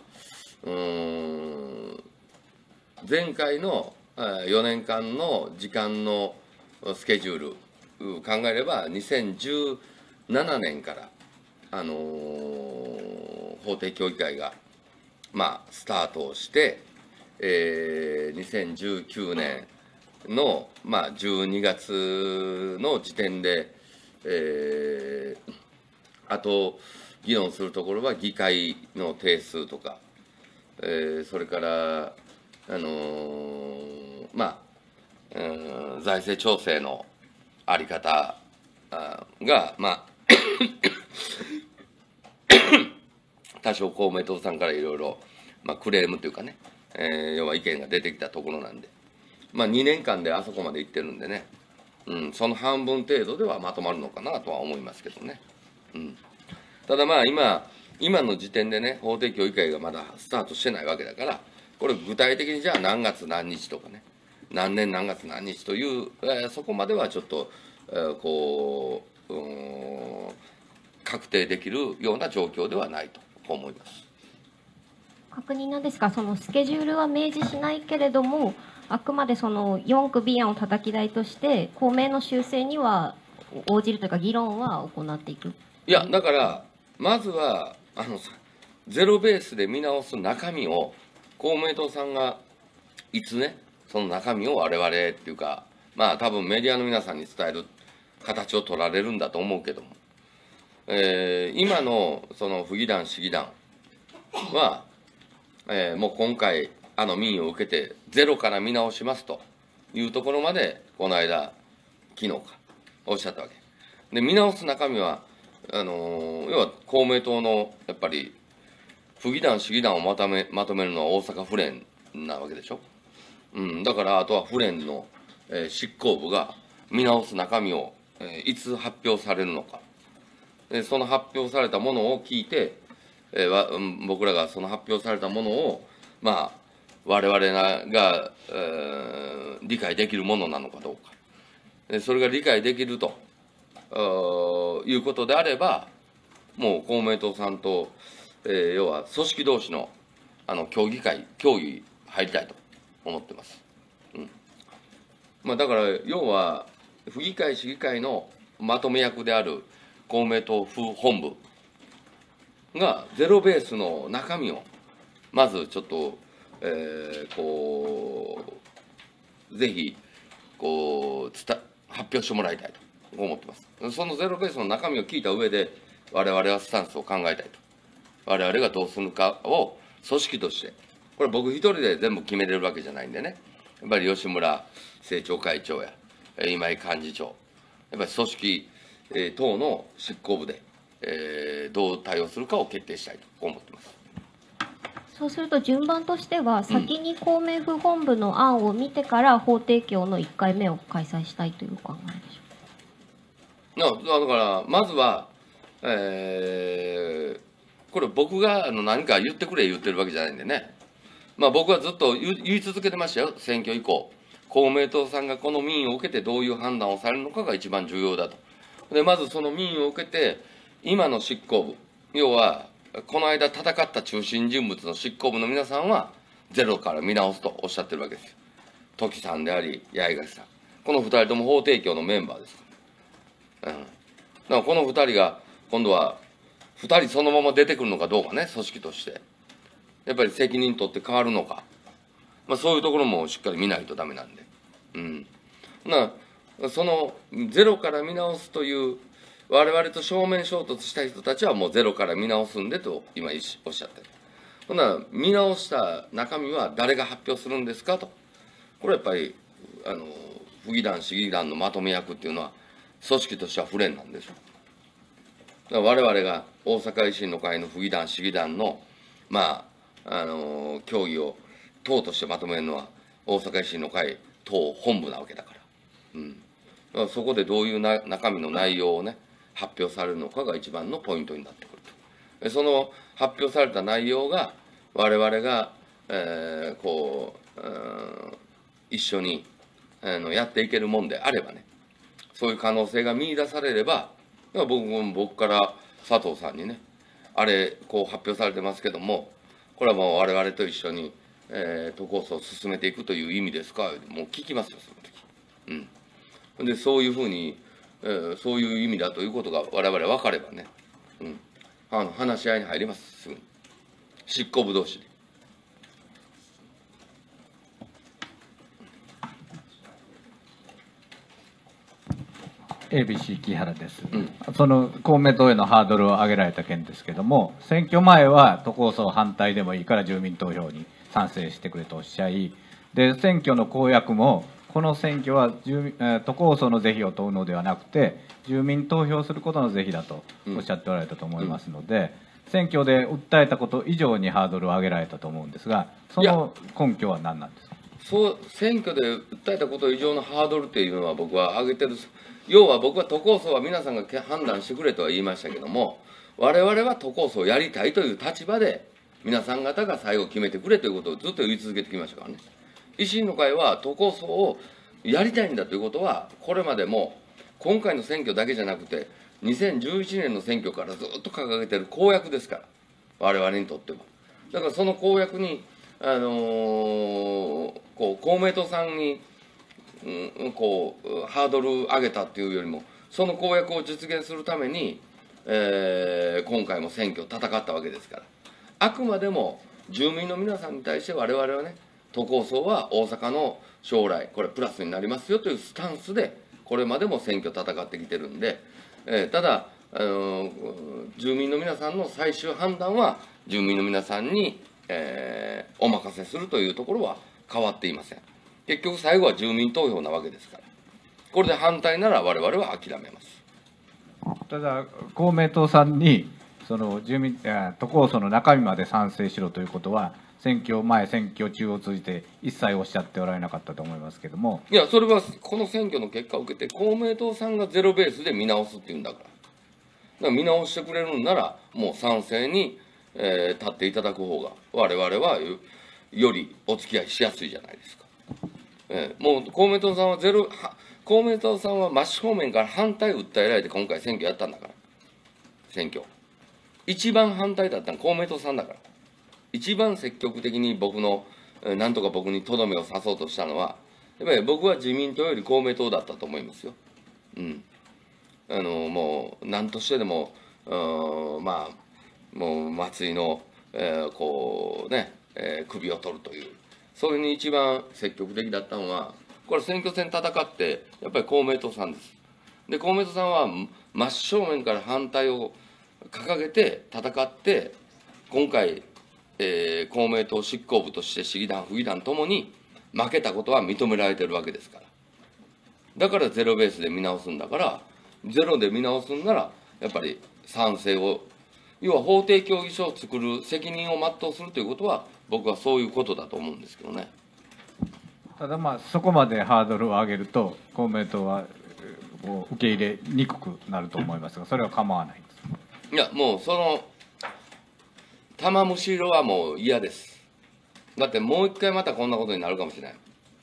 前回の4年間の時間のスケジュール考えれば2017年から法定協議会がスタートをして、2019年の12月の時点で、あと議論するところは議会の定数とか、それから財政調整のあり方が多少公明党さんからいろいろクレームというかね、要は意見が出てきたところなんで、2年間であそこまでいってるんでね、その半分程度ではまとまるのかなとは思いますけどね。ただ今の時点でね、法定協議会がまだスタートしてないわけだから、これ具体的にじゃあ何月何日とかね、何年何月何日という、そこまではちょっと確定できるような状況ではないと思います。 確認なんですが、そのスケジュールは明示しないけれども、あくまでその4区 B 案を叩き台として公明の修正には応じるというか議論は行っていく。 いやだからまずはゼロベースで見直す中身を公明党さんがいつね、その中身を我々っていうか、多分メディアの皆さんに伝える形を取られるんだと思うけども、今のその府議団市議団は、もう今回民意を受けてゼロから見直しますというところまでこの間昨日かおっしゃったわけで、見直す中身は要は公明党のやっぱり府議団市議団をまとめるのは大阪府連なわけでしょ。だからあとは府連の、執行部が見直す中身を、いつ発表されるのか、その発表されたものを聞いて、僕らがその発表されたものを我々が、理解できるものなのかどうか、それが理解できるということであれば、もう公明党さんと、要は組織同士の協議入りたいと思ってます。だから要は府議会市議会のまとめ役である公明党府本部がゼロベースの中身をまずちょっと、ぜひ発表してもらいたいと思ってます。そのゼロベースの中身を聞いた上で我々はスタンスを考えたいと。我々がどうするかを組織として、これ僕一人で全部決めれるわけじゃないんでね、やっぱり吉村政調会長や今井幹事長、やっぱり組織等の執行部でどう対応するかを決定したいと思ってます。 そうすると順番としては、先に公明府本部の案を見てから法提供の1回目を開催したいというお考えでしょうか。 だからまずは、これ僕が何か言ってくれ言ってるわけじゃないんでね、 僕はずっと言い続けてましたよ、選挙以降。公明党さんがこの民意を受けてどういう判断をされるのかが一番重要だと。で、まずその民意を受けて、今の執行部、要は、この間戦った中心人物の執行部の皆さんは、ゼロから見直すとおっしゃってるわけですよ。時さんであり、八重樫さん。この2人とも法提供のメンバーですから。だからこの2人が、今度は、2人そのまま出てくるのかどうかね、組織として。やっぱり責任取って変わるのか。そういうところもしっかり見ないとダメなんで。そのゼロから見直すという、我々と正面衝突した人たちはもうゼロから見直すんでと今おっしゃってる。ほな、見直した中身は誰が発表するんですかと。これやっぱり、府議団、市議団のまとめ役っていうのは、組織としては不連なんでしょう。だから我々が大阪維新の会の府議団、市議団の、協議を党としてまとめるのは、大阪維新の会党本部なわけだから。だからそこでどういう中身の内容をね、発表されるのかが一番のポイントになってくると。でその発表された内容が、我々が、一緒にやっていけるもんであればね、そういう可能性が見出されれば、僕から佐藤さんにね、あれ、こう発表されてますけども、これはもう我々と一緒に、都構想を進めていくという意味ですか、もう聞きますよ、その時。で、そういうふうに、そういう意味だということが我々分かればね、話し合いに入ります、すぐに。執行部同士で。 ABC 木原です、その公明党へのハードルを上げられた件ですけれども、選挙前は都構想反対でもいいから住民投票に賛成してくれとおっしゃい、で選挙の公約も、この選挙は都構想の是非を問うのではなくて、住民投票することの是非だとおっしゃっておられたと思いますので、選挙で訴えたこと以上にハードルを上げられたと思うんですが、その根拠は何なんですか。 選挙で訴えたこと以上のハードルっていうのは僕は上げてる。要は僕は都構想は皆さんが判断してくれとは言いましたけども、我々は都構想をやりたいという立場で、皆さん方が最後決めてくれということをずっと言い続けてきましたからね。維新の会は都構想をやりたいんだということは、これまでも今回の選挙だけじゃなくて、2011年の選挙からずっと掲げてる公約ですから、我々にとっては。だからその公約に、公明党さんに、ハードル上げたっていうよりも、その公約を実現するために、今回も選挙を戦ったわけですから、あくまでも住民の皆さんに対して我々はね、都構想は大阪の将来、これプラスになりますよというスタンスで、これまでも選挙戦ってきてるんで、ただ、住民の皆さんの最終判断は、住民の皆さんに、お任せするというところは変わっていません。結局最後は住民投票なわけですから、これで反対なら我々は諦めます。 ただ、公明党さんにその都構想の中身まで賛成しろということは、選挙前、選挙中を通じて一切おっしゃっておられなかったと思いますけれども。 いや、それはこの選挙の結果を受けて、公明党さんがゼロベースで見直すっていうんだから、だから見直してくれるんなら、もう賛成に、立っていただく方が、我々はよりお付き合いしやすいじゃないですか。もう公明党さんは公明党さんは真正面から反対を訴えられて今回選挙やったんだから。選挙。一番反対だったのは公明党さんだから。一番積極的になんとか僕にとどめを刺そうとしたのは、やっぱり僕は自民党より公明党だったと思いますよ。もう何としてでも、もう松井の、首を取るという。それに一番積極的だったのは、これ選挙戦戦って、やっぱり公明党さんです。で、公明党さんは真正面から反対を掲げて戦って、今回、公明党執行部として市議団、府議団ともに負けたことは認められてるわけですから。だからゼロベースで見直すんだから、ゼロで見直すんなら、やっぱり賛成を、要は法定協議書を作る責任を全うするということは、僕はそういうことだと思うんですけどね。 ただそこまでハードルを上げると、公明党は受け入れにくくなると思いますが、それは構わないんです。 いや、もう玉虫色はもう嫌です。 だってもう一回またこんなことになるかもしれない、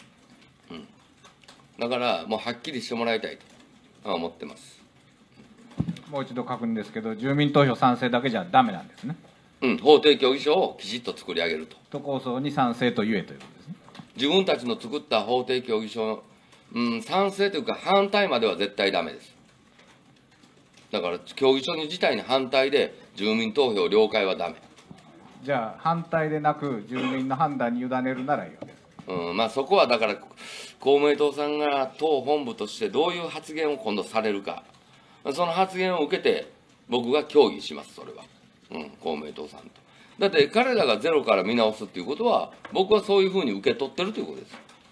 だからもうはっきりしてもらいたいと思ってます。 もう一度確認ですけど、住民投票賛成だけじゃダメなんですね。 法定協議書をきちっと作り上げると。 都構想に賛成と言えということですね。 自分たちの作った法定協議書、賛成というか反対までは絶対ダメです。だから協議書に自体に反対で住民投票了解はダメ。 じゃあ反対でなく住民の判断に委ねるならいいわけです。 そこはだから公明党さんが党本部としてどういう発言を今度されるか、その発言を受けて僕が協議します、それは、公明党さんと。だって彼らがゼロから見直すっていうことは僕はそういうふうに受け取ってるということです。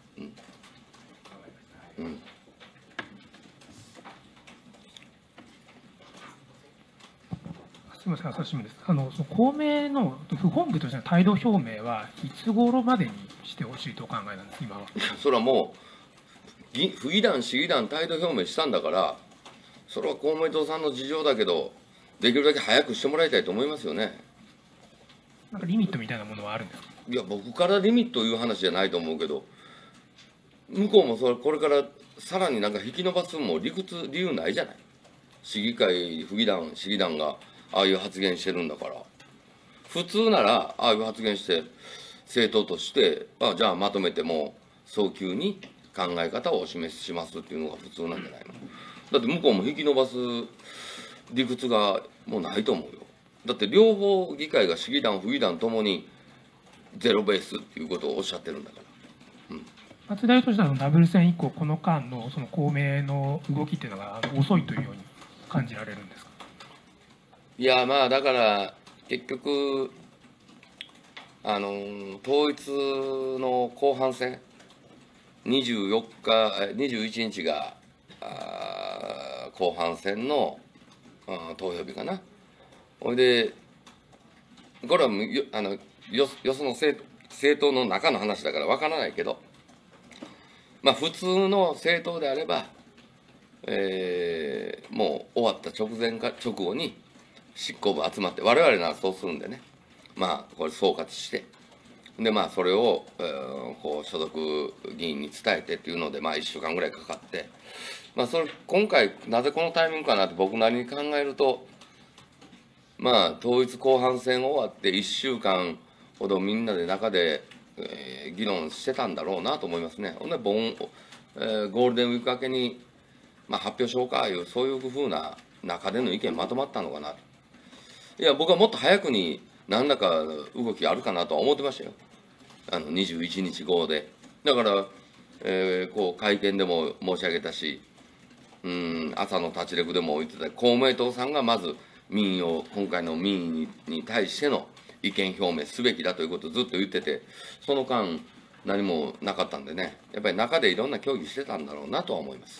すみません、朝日新聞です。その公明の府本部としての態度表明はいつ頃までにしてほしいとお考えなんです、今は。 それはもう府議団、市議団、態度表明したんだから、それは公明党さんの事情だけど、できるだけ早くしてもらいたいと思いますよね。 なんかリミットみたいなものはあるんですか。 いや、僕からリミットいう話じゃないと思うけど、向こうもこれからさらになんか引き延ばすも理由ないじゃない。市議会、府議団、市議団がああいう発言してるんだから、普通ならああいう発言して政党としてじゃあまとめても早急に考え方をお示ししますっていうのが普通なんじゃないの。だって向こうも引き延ばす理屈がもうないと思うよ。だって両方議会が市議団、府議団ともにゼロベースっていうことをおっしゃってるんだから。 松田としてはダブル選以降、この間のその公明の動きっていうのが遅いというように感じられるんですか。 いや、だから結局統一の後半戦21日が後半戦の投票日かな。ほいでこれはよその政党の中の話だからわからないけど、普通の政党であれば、もう終わった直後に執行部集まって、我々ならそうするんでね、これ総括して、でそれを、所属議員に伝えてっていうので、1週間ぐらいかかって、今回なぜこのタイミングかなって僕なりに考えると、統一後半戦終わって1週間ほどみんなで中で、議論してたんだろうなと思いますね。ほんでゴールデンウィーク明けに、発表しようかいうそういうふうな中での意見まとまったのかなと。いや、僕はもっと早くに何らか動きあるかなとは思ってましたよ、21日号で。だから、会見でも申し上げたし、朝の立ちレクでも言ってた、公明党さんがまず今回の民意に対しての意見表明すべきだということをずっと言ってて、その間何もなかったんでね、やっぱり中でいろんな協議してたんだろうなとは思います。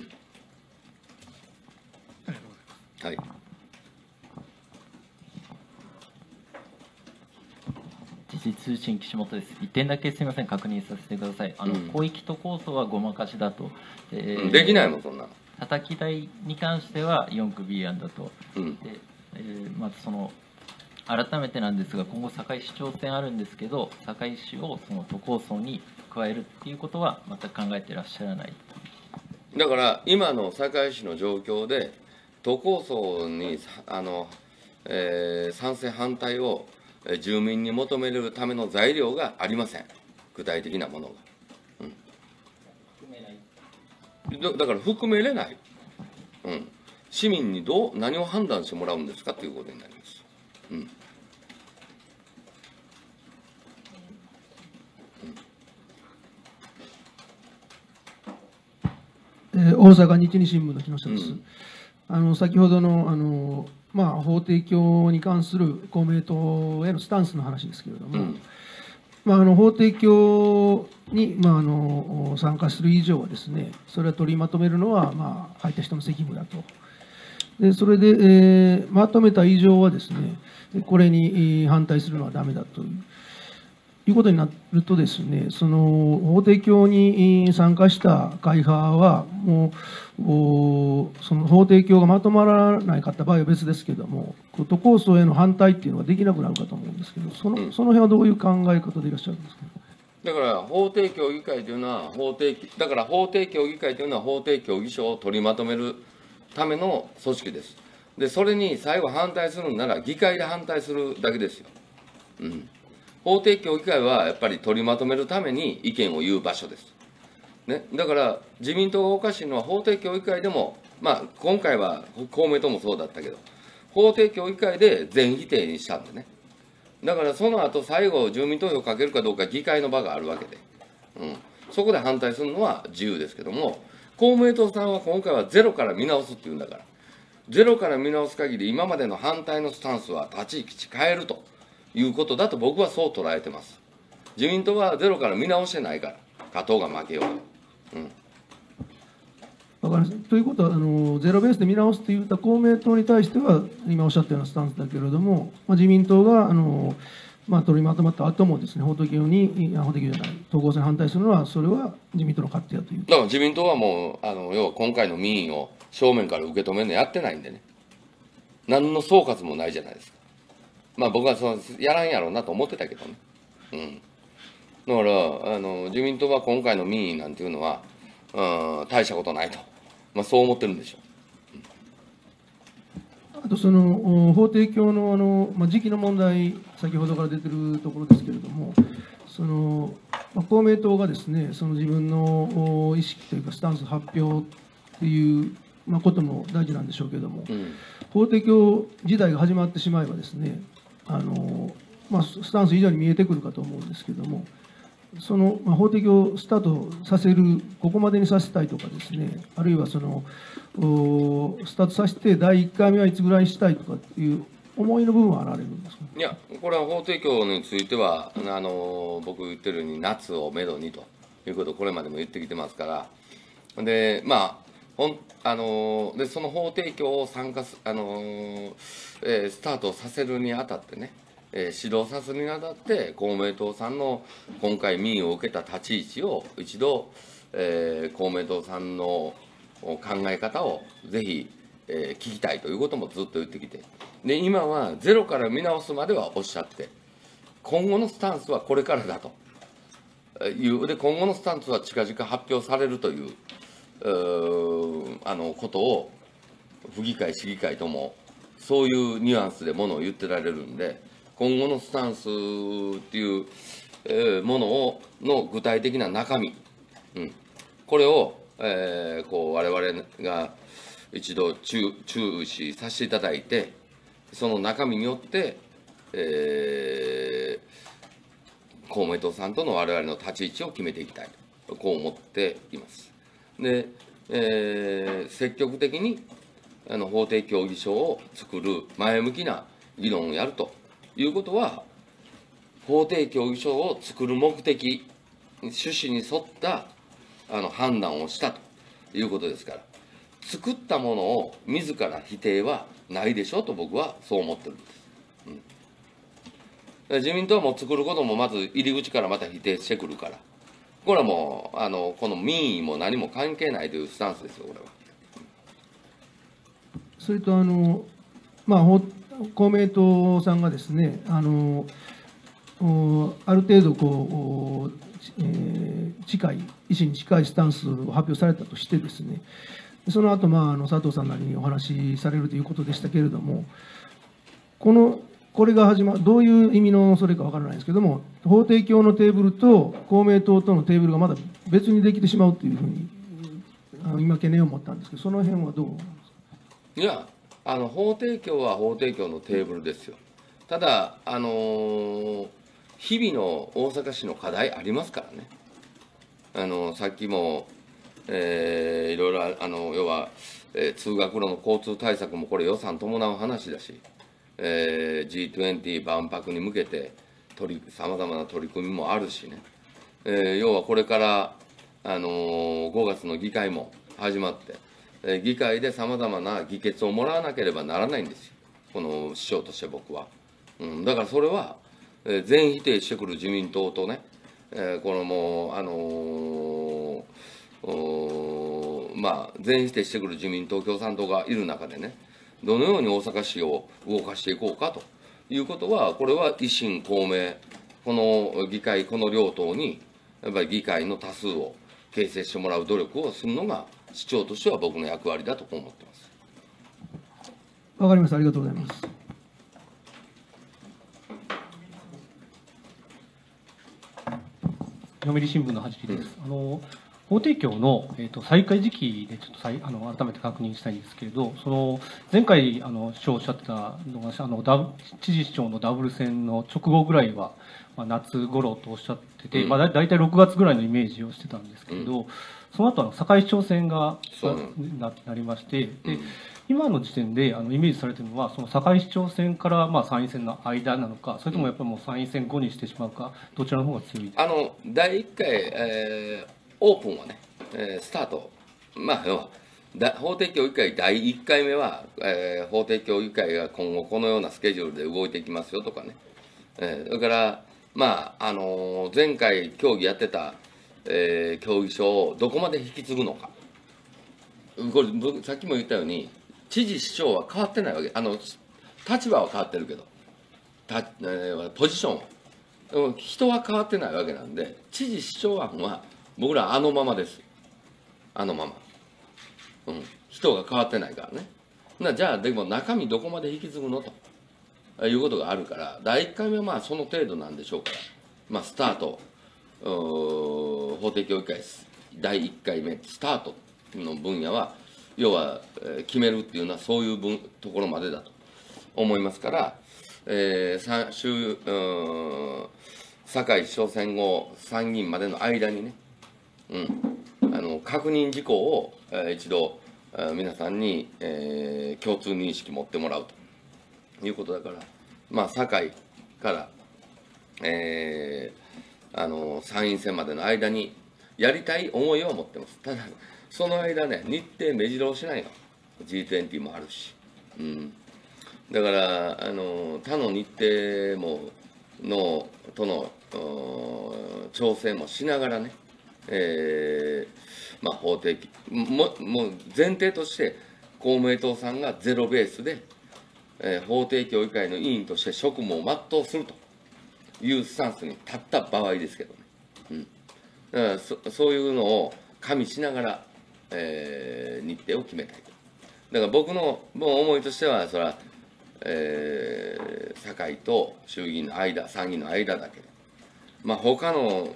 はい。 時事通信岸本です。1点だけすみません、確認させてください。広域都構想はごまかしだと。 できないもん、そんなの。 叩き台に関しては4区 B 案だと。でまず改めてなんですが、今後堺市長選あるんですけど、堺市をその都構想に加えるっていうことは全く考えてらっしゃらない。 だから今の堺市の状況で都構想に賛成反対を住民に求めるための材料がありません、具体的なものが。だから含めれない、市民に何を判断してもらうんですかということになります。 大阪日日新聞の木下です。先ほどの法提供に関する公明党へのスタンスの話ですけれども、法提供に、参加する以上はですね、それは取りまとめるのは、入った人の責務だと。でそれで、まとめた以上はですね、これに反対するのはダメだという。 いうことになるとですね、その法提供に参加した会派は、もうその法提供がまとまらないかった場合は別ですけれども、都構想への反対っていうのができなくなるかと思うんですけど、その辺はどういう考え方でいらっしゃるんですか。 だから法定協議会というのは法定協議会というのは法定協議書を取りまとめるための組織です。でそれに最後反対するんなら議会で反対するだけですよ。法定協議会はやっぱり取りまとめるために意見を言う場所です。ね、だから自民党がおかしいのは法定協議会でも、今回は公明党もそうだったけど、法定協議会で全否定にしたんでね。だからその後最後住民投票をかけるかどうか議会の場があるわけで、そこで反対するのは自由ですけども、公明党さんは今回はゼロから見直すっていうんだから、ゼロから見直す限り今までの反対のスタンスは立ち位置変えるということだと僕はそう捉えてます。自民党はゼロから見直してないから、加藤が負けよう。 わかります。ということはゼロベースで見直すといった公明党に対しては今おっしゃったようなスタンスだけれども、自民党が取りまとまった後もですね、法提供じゃない統合性に反対するのは、それは自民党の勝手だという。 だから自民党はもう要は今回の民意を正面から受け止めるのやってないんでね、何の総括もないじゃないですか。僕はやらんやろうなと思ってたけどね。だから自民党は今回の民意なんていうのは大したことないと、そう思ってるんでしょう。 あとその法提供の時期の問題、先ほどから出てるところですけれども、公明党がですね、その自分の意識というかスタンス発表っていうことも大事なんでしょうけれども、法提供時代が始まってしまえばですね、スタンス以上に見えてくるかと思うんですけれども、その法提供をスタートさせる、ここまでにさせたいとかですね、あるいはスタートさせて第1回目はいつぐらいにしたいとかっていう思いの部分はあられるんですか。 いや、これは法提供については僕言ってるように夏をめどにということをこれまでも言ってきてますから、ででその法提供をスタートさせるにあたってね、指導させるにあたって公明党さんの今回民意を受けた立ち位置を一度、公明党さんの考え方をぜひ、聞きたいということもずっと言ってきて、で今はゼロから見直すまではおっしゃって、今後のスタンスはこれからだというで、今後のスタンスは近々発表されるということを府議会市議会ともそういうニュアンスでものを言ってられるんで、今後のスタンスっていうものの具体的な中身、これを我々が一度注視させていただいて、その中身によって公明党さんとの我々の立ち位置を決めていきたいと、こう思っています。で、積極的に法定協議書を作る前向きな議論をやるということは、法定協議書を作る目的、趣旨に沿った判断をしたということですから、作ったものを自ら否定はないでしょうと僕はそう思ってるんです。自民党はもう作ることもまず入り口からまた否定してくるから、これはもうこの民意も何も関係ないというスタンスですよ、これは。 それと公明党さんがですね、ある程度近い、意思に近いスタンスを発表されたとしてですね、その後佐藤さんなりにお話しされるということでしたけれども、これがどういう意味のそれかわからないですけれども、法提供のテーブルと公明党とのテーブルがまだ別にできてしまうというふうに、今、懸念を持ったんですけど、その辺はどうなんですか。 いや、法提供は法提供のテーブルですよ。ただ、日々の大阪市の課題ありますからね。さっきも、いろいろ要は、通学路の交通対策もこれ予算伴う話だし、G20 万博に向けてさまざまな取り組みもあるしね、要はこれから、5月の議会も始まって、議会でさまざまな議決をもらわなければならないんですよ、この市長として僕は。だからそれは全否定してくる自民党とね、このもう、全否定してくる自民党、共産党がいる中でね、どのように大阪市を動かしていこうかということは、これは維新、公明、この議会、この両党に、やっぱり議会の多数を形成してもらう努力をするのが、市長としては僕の役割だと思ってます。 わかりました。ありがとうございます。 読売新聞の橋です。法提供の、再開時期でちょっと改めて確認したいんですけれど、前回市長おっしゃってたのが知事市長のダブル選の直後ぐらいは、夏頃とおっしゃってて、大体6月ぐらいのイメージをしてたんですけれど、その後堺市長選がなりまして、で今の時点でイメージされているのは、その堺市長選から参院選の間なのか、それともやっぱりもう参院選後にしてしまうか、どちらの方が強いですか。 第1回、オープンはね、スタート、要は法提供議会第1回目は、法提供議会が今後このようなスケジュールで動いていきますよとかね、それから、前回協議やってた、協議書をどこまで引き継ぐのか、これさっきも言ったように、知事市長は変わってないわけ、立場は変わってるけど、ポジションは、人は変わってないわけなんで、知事市長案は僕らあのままです、あのまま、人が変わってないからね。じゃあ、でも中身どこまで引き継ぐのということがあるから、第1回目はその程度なんでしょうから、スタート、法提供議会第1回目、スタートの分野は、要は決めるっていうのはそういうところまでだと思いますから、堺市長選後参議院までの間にね、確認事項を一度皆さんに共通認識持ってもらうということだから、堺から参院選までの間にやりたい思いは持ってます。ただその間ね、日程目白押しないの。G20 もあるし。だから、他の日程との調整もしながらね、法提もう前提として、公明党さんがゼロベースで、法提協議会の委員として職務を全うするというスタンスに立った場合ですけどね。だからそういうのを加味しながら、日程を決めたいと。だから僕の思いとしては、それは、堺と衆議院の間、参議院の間だけで、他の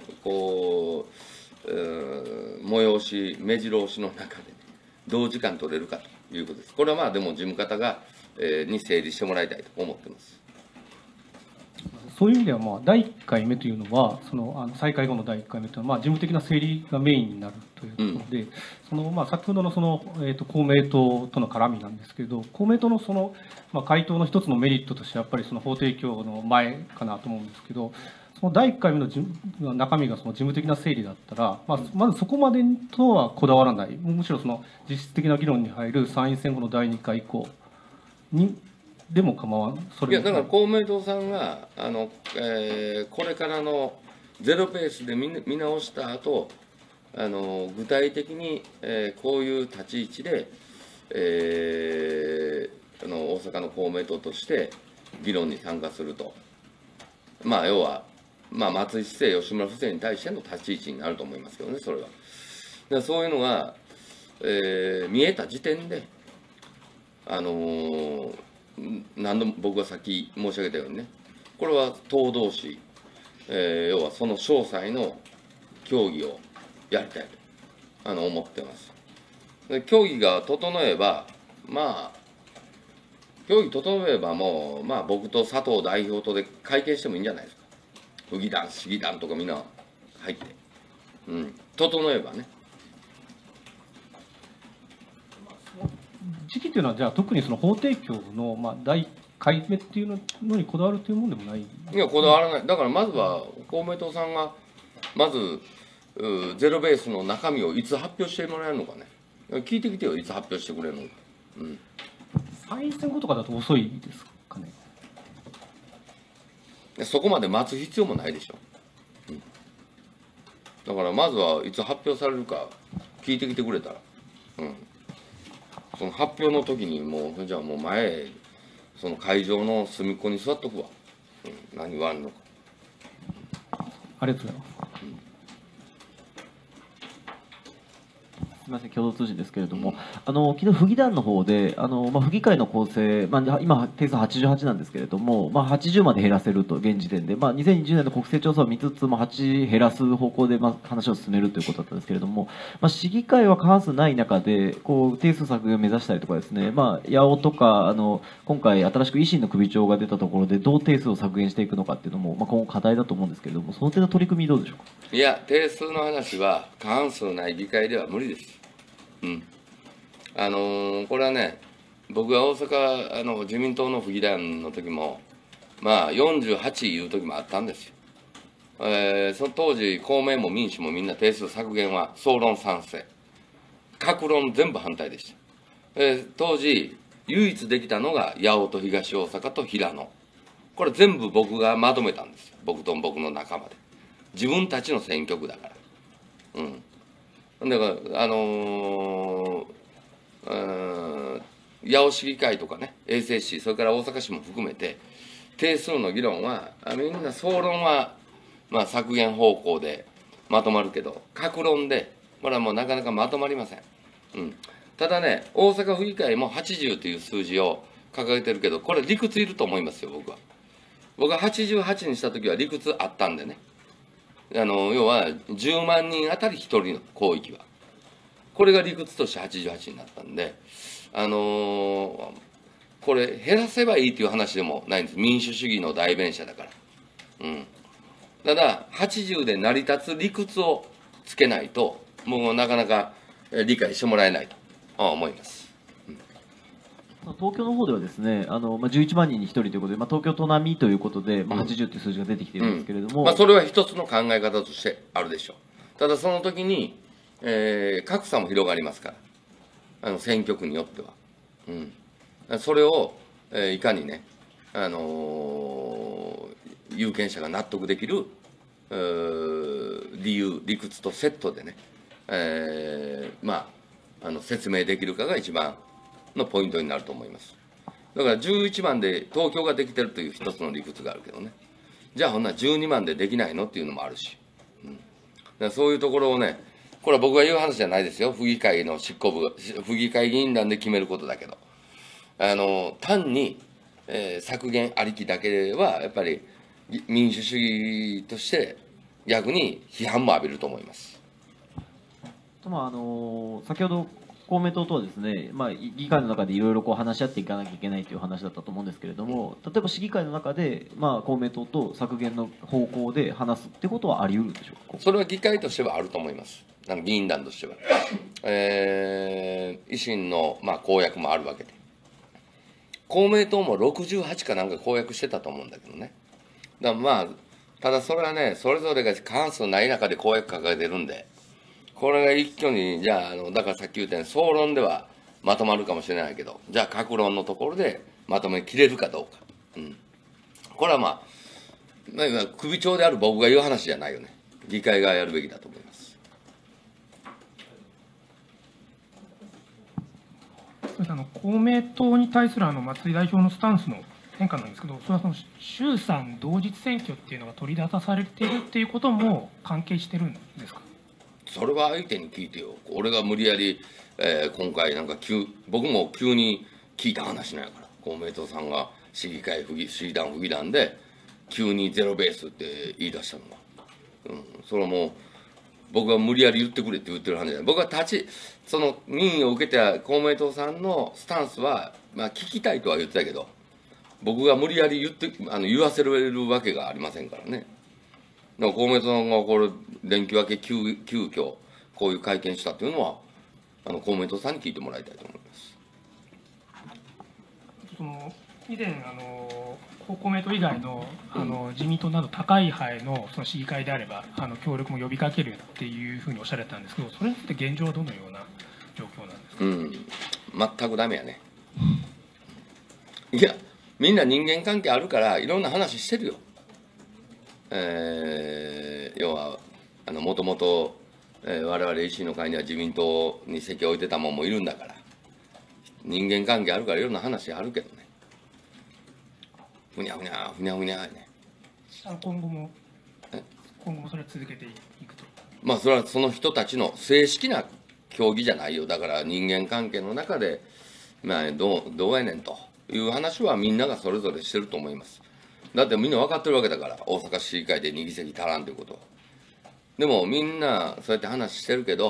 催し、目白押しの中で、ね、どう時間取れるかということです。これはでも事務方が、に整理してもらいたいと思っています。 そういう意味では、第1回目というのは、再開後の第1回目というのは、事務的な整理がメインになるということで、先ほどの公明党との絡みなんですけれど、公明党の回答の一つのメリットとして、やっぱり法提供の前かなと思うんですけど、その第1回目の中身が事務的な整理だったら、まずそこまでとはこだわらない、むしろ実質的な議論に入る参院選後の第2回以降に、でも構わん。 いやだから公明党さんがこれからのゼロベースで見直した後、具体的に、こういう立ち位置で、大阪の公明党として議論に参加すると、要は、松井市政、吉村府政に対しての立ち位置になると思いますけどね、それは。だからそういうのが、見えた時点で、何度も僕がさっき申し上げたようにね、これは党同士、要はその詳細の協議をやりたいと思ってます。で協議が整えば、協議整えばもう、僕と佐藤代表とで会見してもいいんじゃないですか。府議団、市議団とかみんな入って、整えばね。 時期というのは、じゃあ、特に法提供の第1回目っていうのにこだわるというものでもない。 いや、こだわらない。だからまずは公明党さんが、まずゼロベースの中身をいつ発表してもらえるのかね。聞いてきてよ、いつ発表してくれるのか。 参院選後とかだと遅いですかね。 そこまで待つ必要もないでしょ。だからまずはいつ発表されるか聞いてきてくれたら、その発表の時にもうじゃあもう前へその会場の隅っこに座っとくわ、何言わんのか。 ありがとうございます。すみません、共同通信ですけれども、昨日府議団の方で、府議会の構成、今、定数88なんですけれども、80まで減らせると、現時点で、2020年の国政調査を見つつも、8減らす方向で、話を進めるということだったんですけれども、市議会は過半数ない中で、定数削減を目指したりとかですね、八尾とか、今回、新しく維新の首長が出たところで、どう定数を削減していくのかっていうのも、今後、課題だと思うんですけれども、その点の取り組み、どうでしょうか。 いや、定数の話は、過半数ない議会では無理です。これはね、僕が大阪自民党の府議団の時も、48いう時もあったんですよ。その当時、公明も民主もみんな定数削減は総論賛成、各論全部反対でした。当時、唯一できたのが八尾と東大阪と平野、これ全部僕がまとめたんですよ、僕と僕の仲間で。自分たちの選挙区だから。だから八尾市議会とかね、衛生市、それから大阪市も含めて、定数の議論は、みんな総論は、削減方向でまとまるけど、各論で、これはもうなかなかまとまりません。ただね、大阪府議会も80という数字を掲げてるけど、これ理屈いると思いますよ、僕は。僕は88にしたときは理屈あったんでね。要は10万人あたり1人の広域は。これが理屈として88になったんで、これ減らせばいいという話でもないんです。民主主義の代弁者だから。ただ、80で成り立つ理屈をつけないと、もうなかなか理解してもらえないと思います。 東京の方ではですね、11万人に1人ということで、東京都並みということで、80という数字が出てきているんですけれども、 それは一つの考え方としてあるでしょう。ただ、その時に、格差も広がりますから、選挙区によっては。それを、いかにね、有権者が納得できる理由、理屈とセットでね、説明できるかが一番のポイントになると思います。だから11万で東京ができてるという一つの理屈があるけどね、じゃあほんなら12万でできないのっていうのもあるし、だからそういうところをね、これは僕が言う話じゃないですよ、府議会の執行部、府議会議員団で決めることだけど、単に、削減ありきだけでは、やっぱり民主主義として逆に批判も浴びると思います。 先ほど公明党とはですね、議会の中でいろいろ話し合っていかなきゃいけないという話だったと思うんですけれども、例えば市議会の中で、公明党と削減の方向で話すってことはあり得るんでしょうか。 それは議会としてはあると思います。議員団としては。維新の公約もあるわけで。公明党も68かなんか公約してたと思うんだけどね。ただそれはね、それぞれが過半数ない中で公約掲げてるんで、これが一挙に、じゃあ、だからさっき言ったように、総論ではまとまるかもしれないけど、じゃあ、各論のところでまとめきれるかどうか。これは首長である僕が言う話じゃないよね。議会がやるべきだと思います。 公明党に対する松井代表のスタンスの変化なんですけど、それは衆参同日選挙っていうのが取り沙汰されているっていうことも関係してるんですか。 それは相手に聞いてよ。俺が無理やり、今回僕も急に聞いた話なんやから。公明党さんが市議会市議団府議団で急にゼロベースって言い出したのが、それはもう僕が無理やり言ってくれって言ってる話じゃない。僕はその民意を受けて公明党さんのスタンスは、聞きたいとは言ってたけど、僕が無理やり言わせるわけがありませんからね。だから公明党さんがこれ連休明け急遽こういう会見したというのは公明党さんに聞いてもらいたいと思います。以前公明党以外の自民党など高い派へのその市議会であれば協力も呼びかけるっていうふうにおっしゃられたんですけど、それについて現状はどのような状況なんですか。 全くダメやね。いや、みんな人間関係あるからいろんな話してるよ。 要はもともと我々維新の会には自民党に席を置いてたもんもいるんだから、人間関係あるからいろんな話あるけどね、ふにゃふにゃふにゃふにゃね。 今後もそれは続けていくと。 まあそれはその人たちの正式な協議じゃないよ。だから人間関係の中で、まあ、どうやねんという話はみんながそれぞれしてると思います。だってみんな分かってるわけだから、大阪市議会で2議席足らんということは。でもみんなそうやって話してるけど、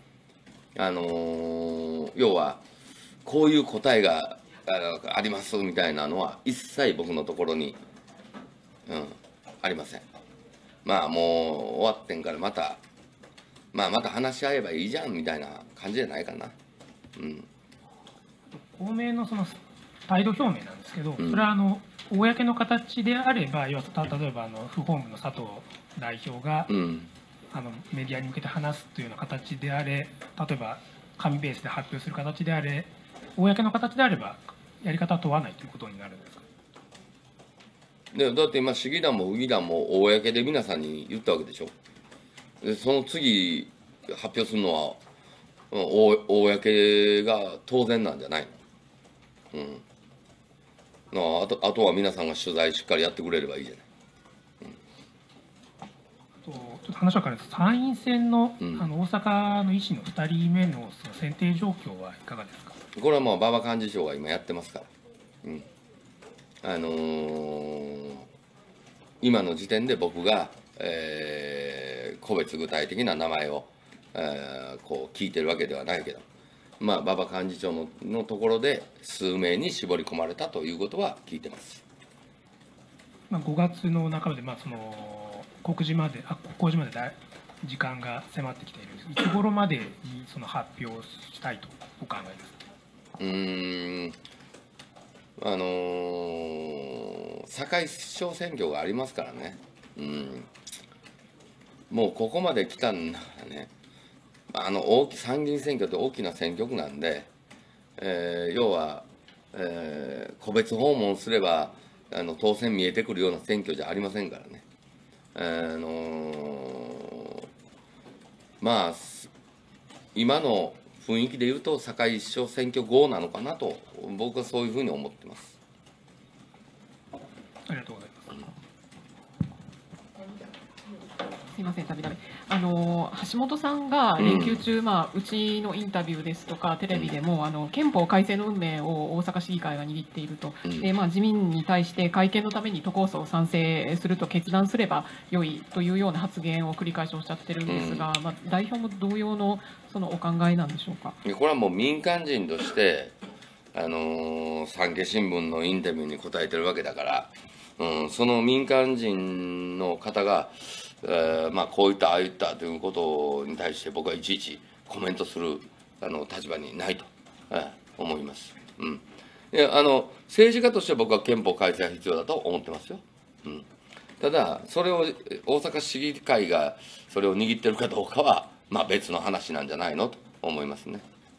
要はこういう答えがありますみたいなのは一切僕のところに、ありません。まあもう終わってんからまた話し合えばいいじゃんみたいな感じじゃないかな。 公明のその態度表明なんですけど、それは公の形であれば、例えば府法務の佐藤代表が、メディアに向けて話すというような形であれ、例えば紙ベースで発表する形であれ、公の形であればやり方は問わないということになるんですか。 だって今市議団も府議団も公で皆さんに言ったわけでしょ。でその次発表するのは公が当然なんじゃないの。あとは皆さんが取材しっかりやってくれればいいじゃない。 ちょっと話は変わります。参院選の、大阪の維新の2人目のその選定状況はいかがですか。 これはもう馬場幹事長が今やってますから、今の時点で僕が、個別具体的な名前を、こう聞いてるわけではないけど、馬場幹事長のところで数名に絞り込まれたということは聞いてます。 5月の半ばで、その公示まで時間が迫ってきている。いつ頃までにその発表したいとお考えですか。 堺市長選挙がありますからね。もうここまで来たんだからね。参議院選挙って大きな選挙区なんで、要は、個別訪問すれば当選見えてくるような選挙じゃありませんからね。今の雰囲気でいうと堺市長選挙後なのかなと僕はそういうふうに思ってます。 ありがとうございます。 すいません、たびたび橋本さんが連休中、うちのインタビューですとかテレビでも憲法改正の運命を大阪市議会が握っていると、自民に対して改憲のために都構想を賛成すると決断すれば良いというような発言を繰り返しおっしゃってるんですが、代表も同様のそのお考えなんでしょうか。 これはもう民間人として産経新聞のインタビューに答えてるわけだから、その民間人の方がこういったああいったということに対して僕はいちいちコメントする立場にないと、思います。政治家として僕は憲法改正が必要だと思ってますよ。ただそれを大阪市議会がそれを握ってるかどうかは別の話なんじゃないのと思いますね。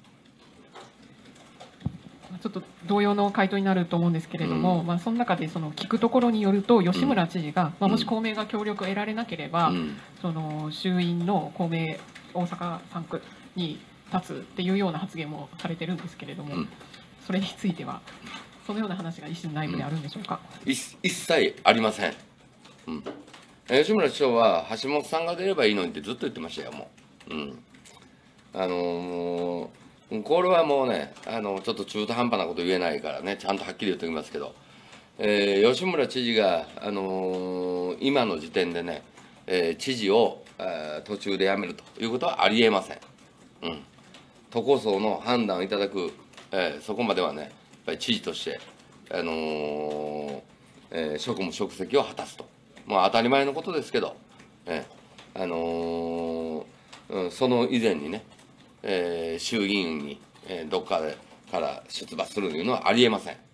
ちょっと同様の回答になると思うんですけれども、その中でその聞くところによると吉村知事が、もし公明が協力を得られなければ、その衆院の公明大阪3区に立つっていうような発言もされてるんですけれども、それについてはそのような話が維新内部であるんでしょうか。 一切ありません。吉村市長は橋本さんが出ればいいのにってずっと言ってましたよ。もうこれはもうね、ちょっと中途半端なこと言えないからね、ちゃんとはっきり言っておきますけど、吉村知事が、今の時点でね、知事を途中で辞めるということはありえません。都構想の判断をいただく、そこまではね、やっぱり知事として、職務、職責を果たすと、当たり前のことですけど、その以前にね、衆議院にどっかから出馬するというのはありえません。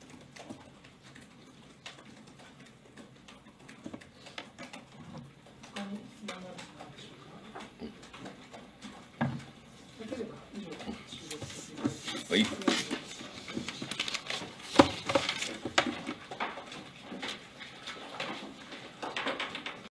はい。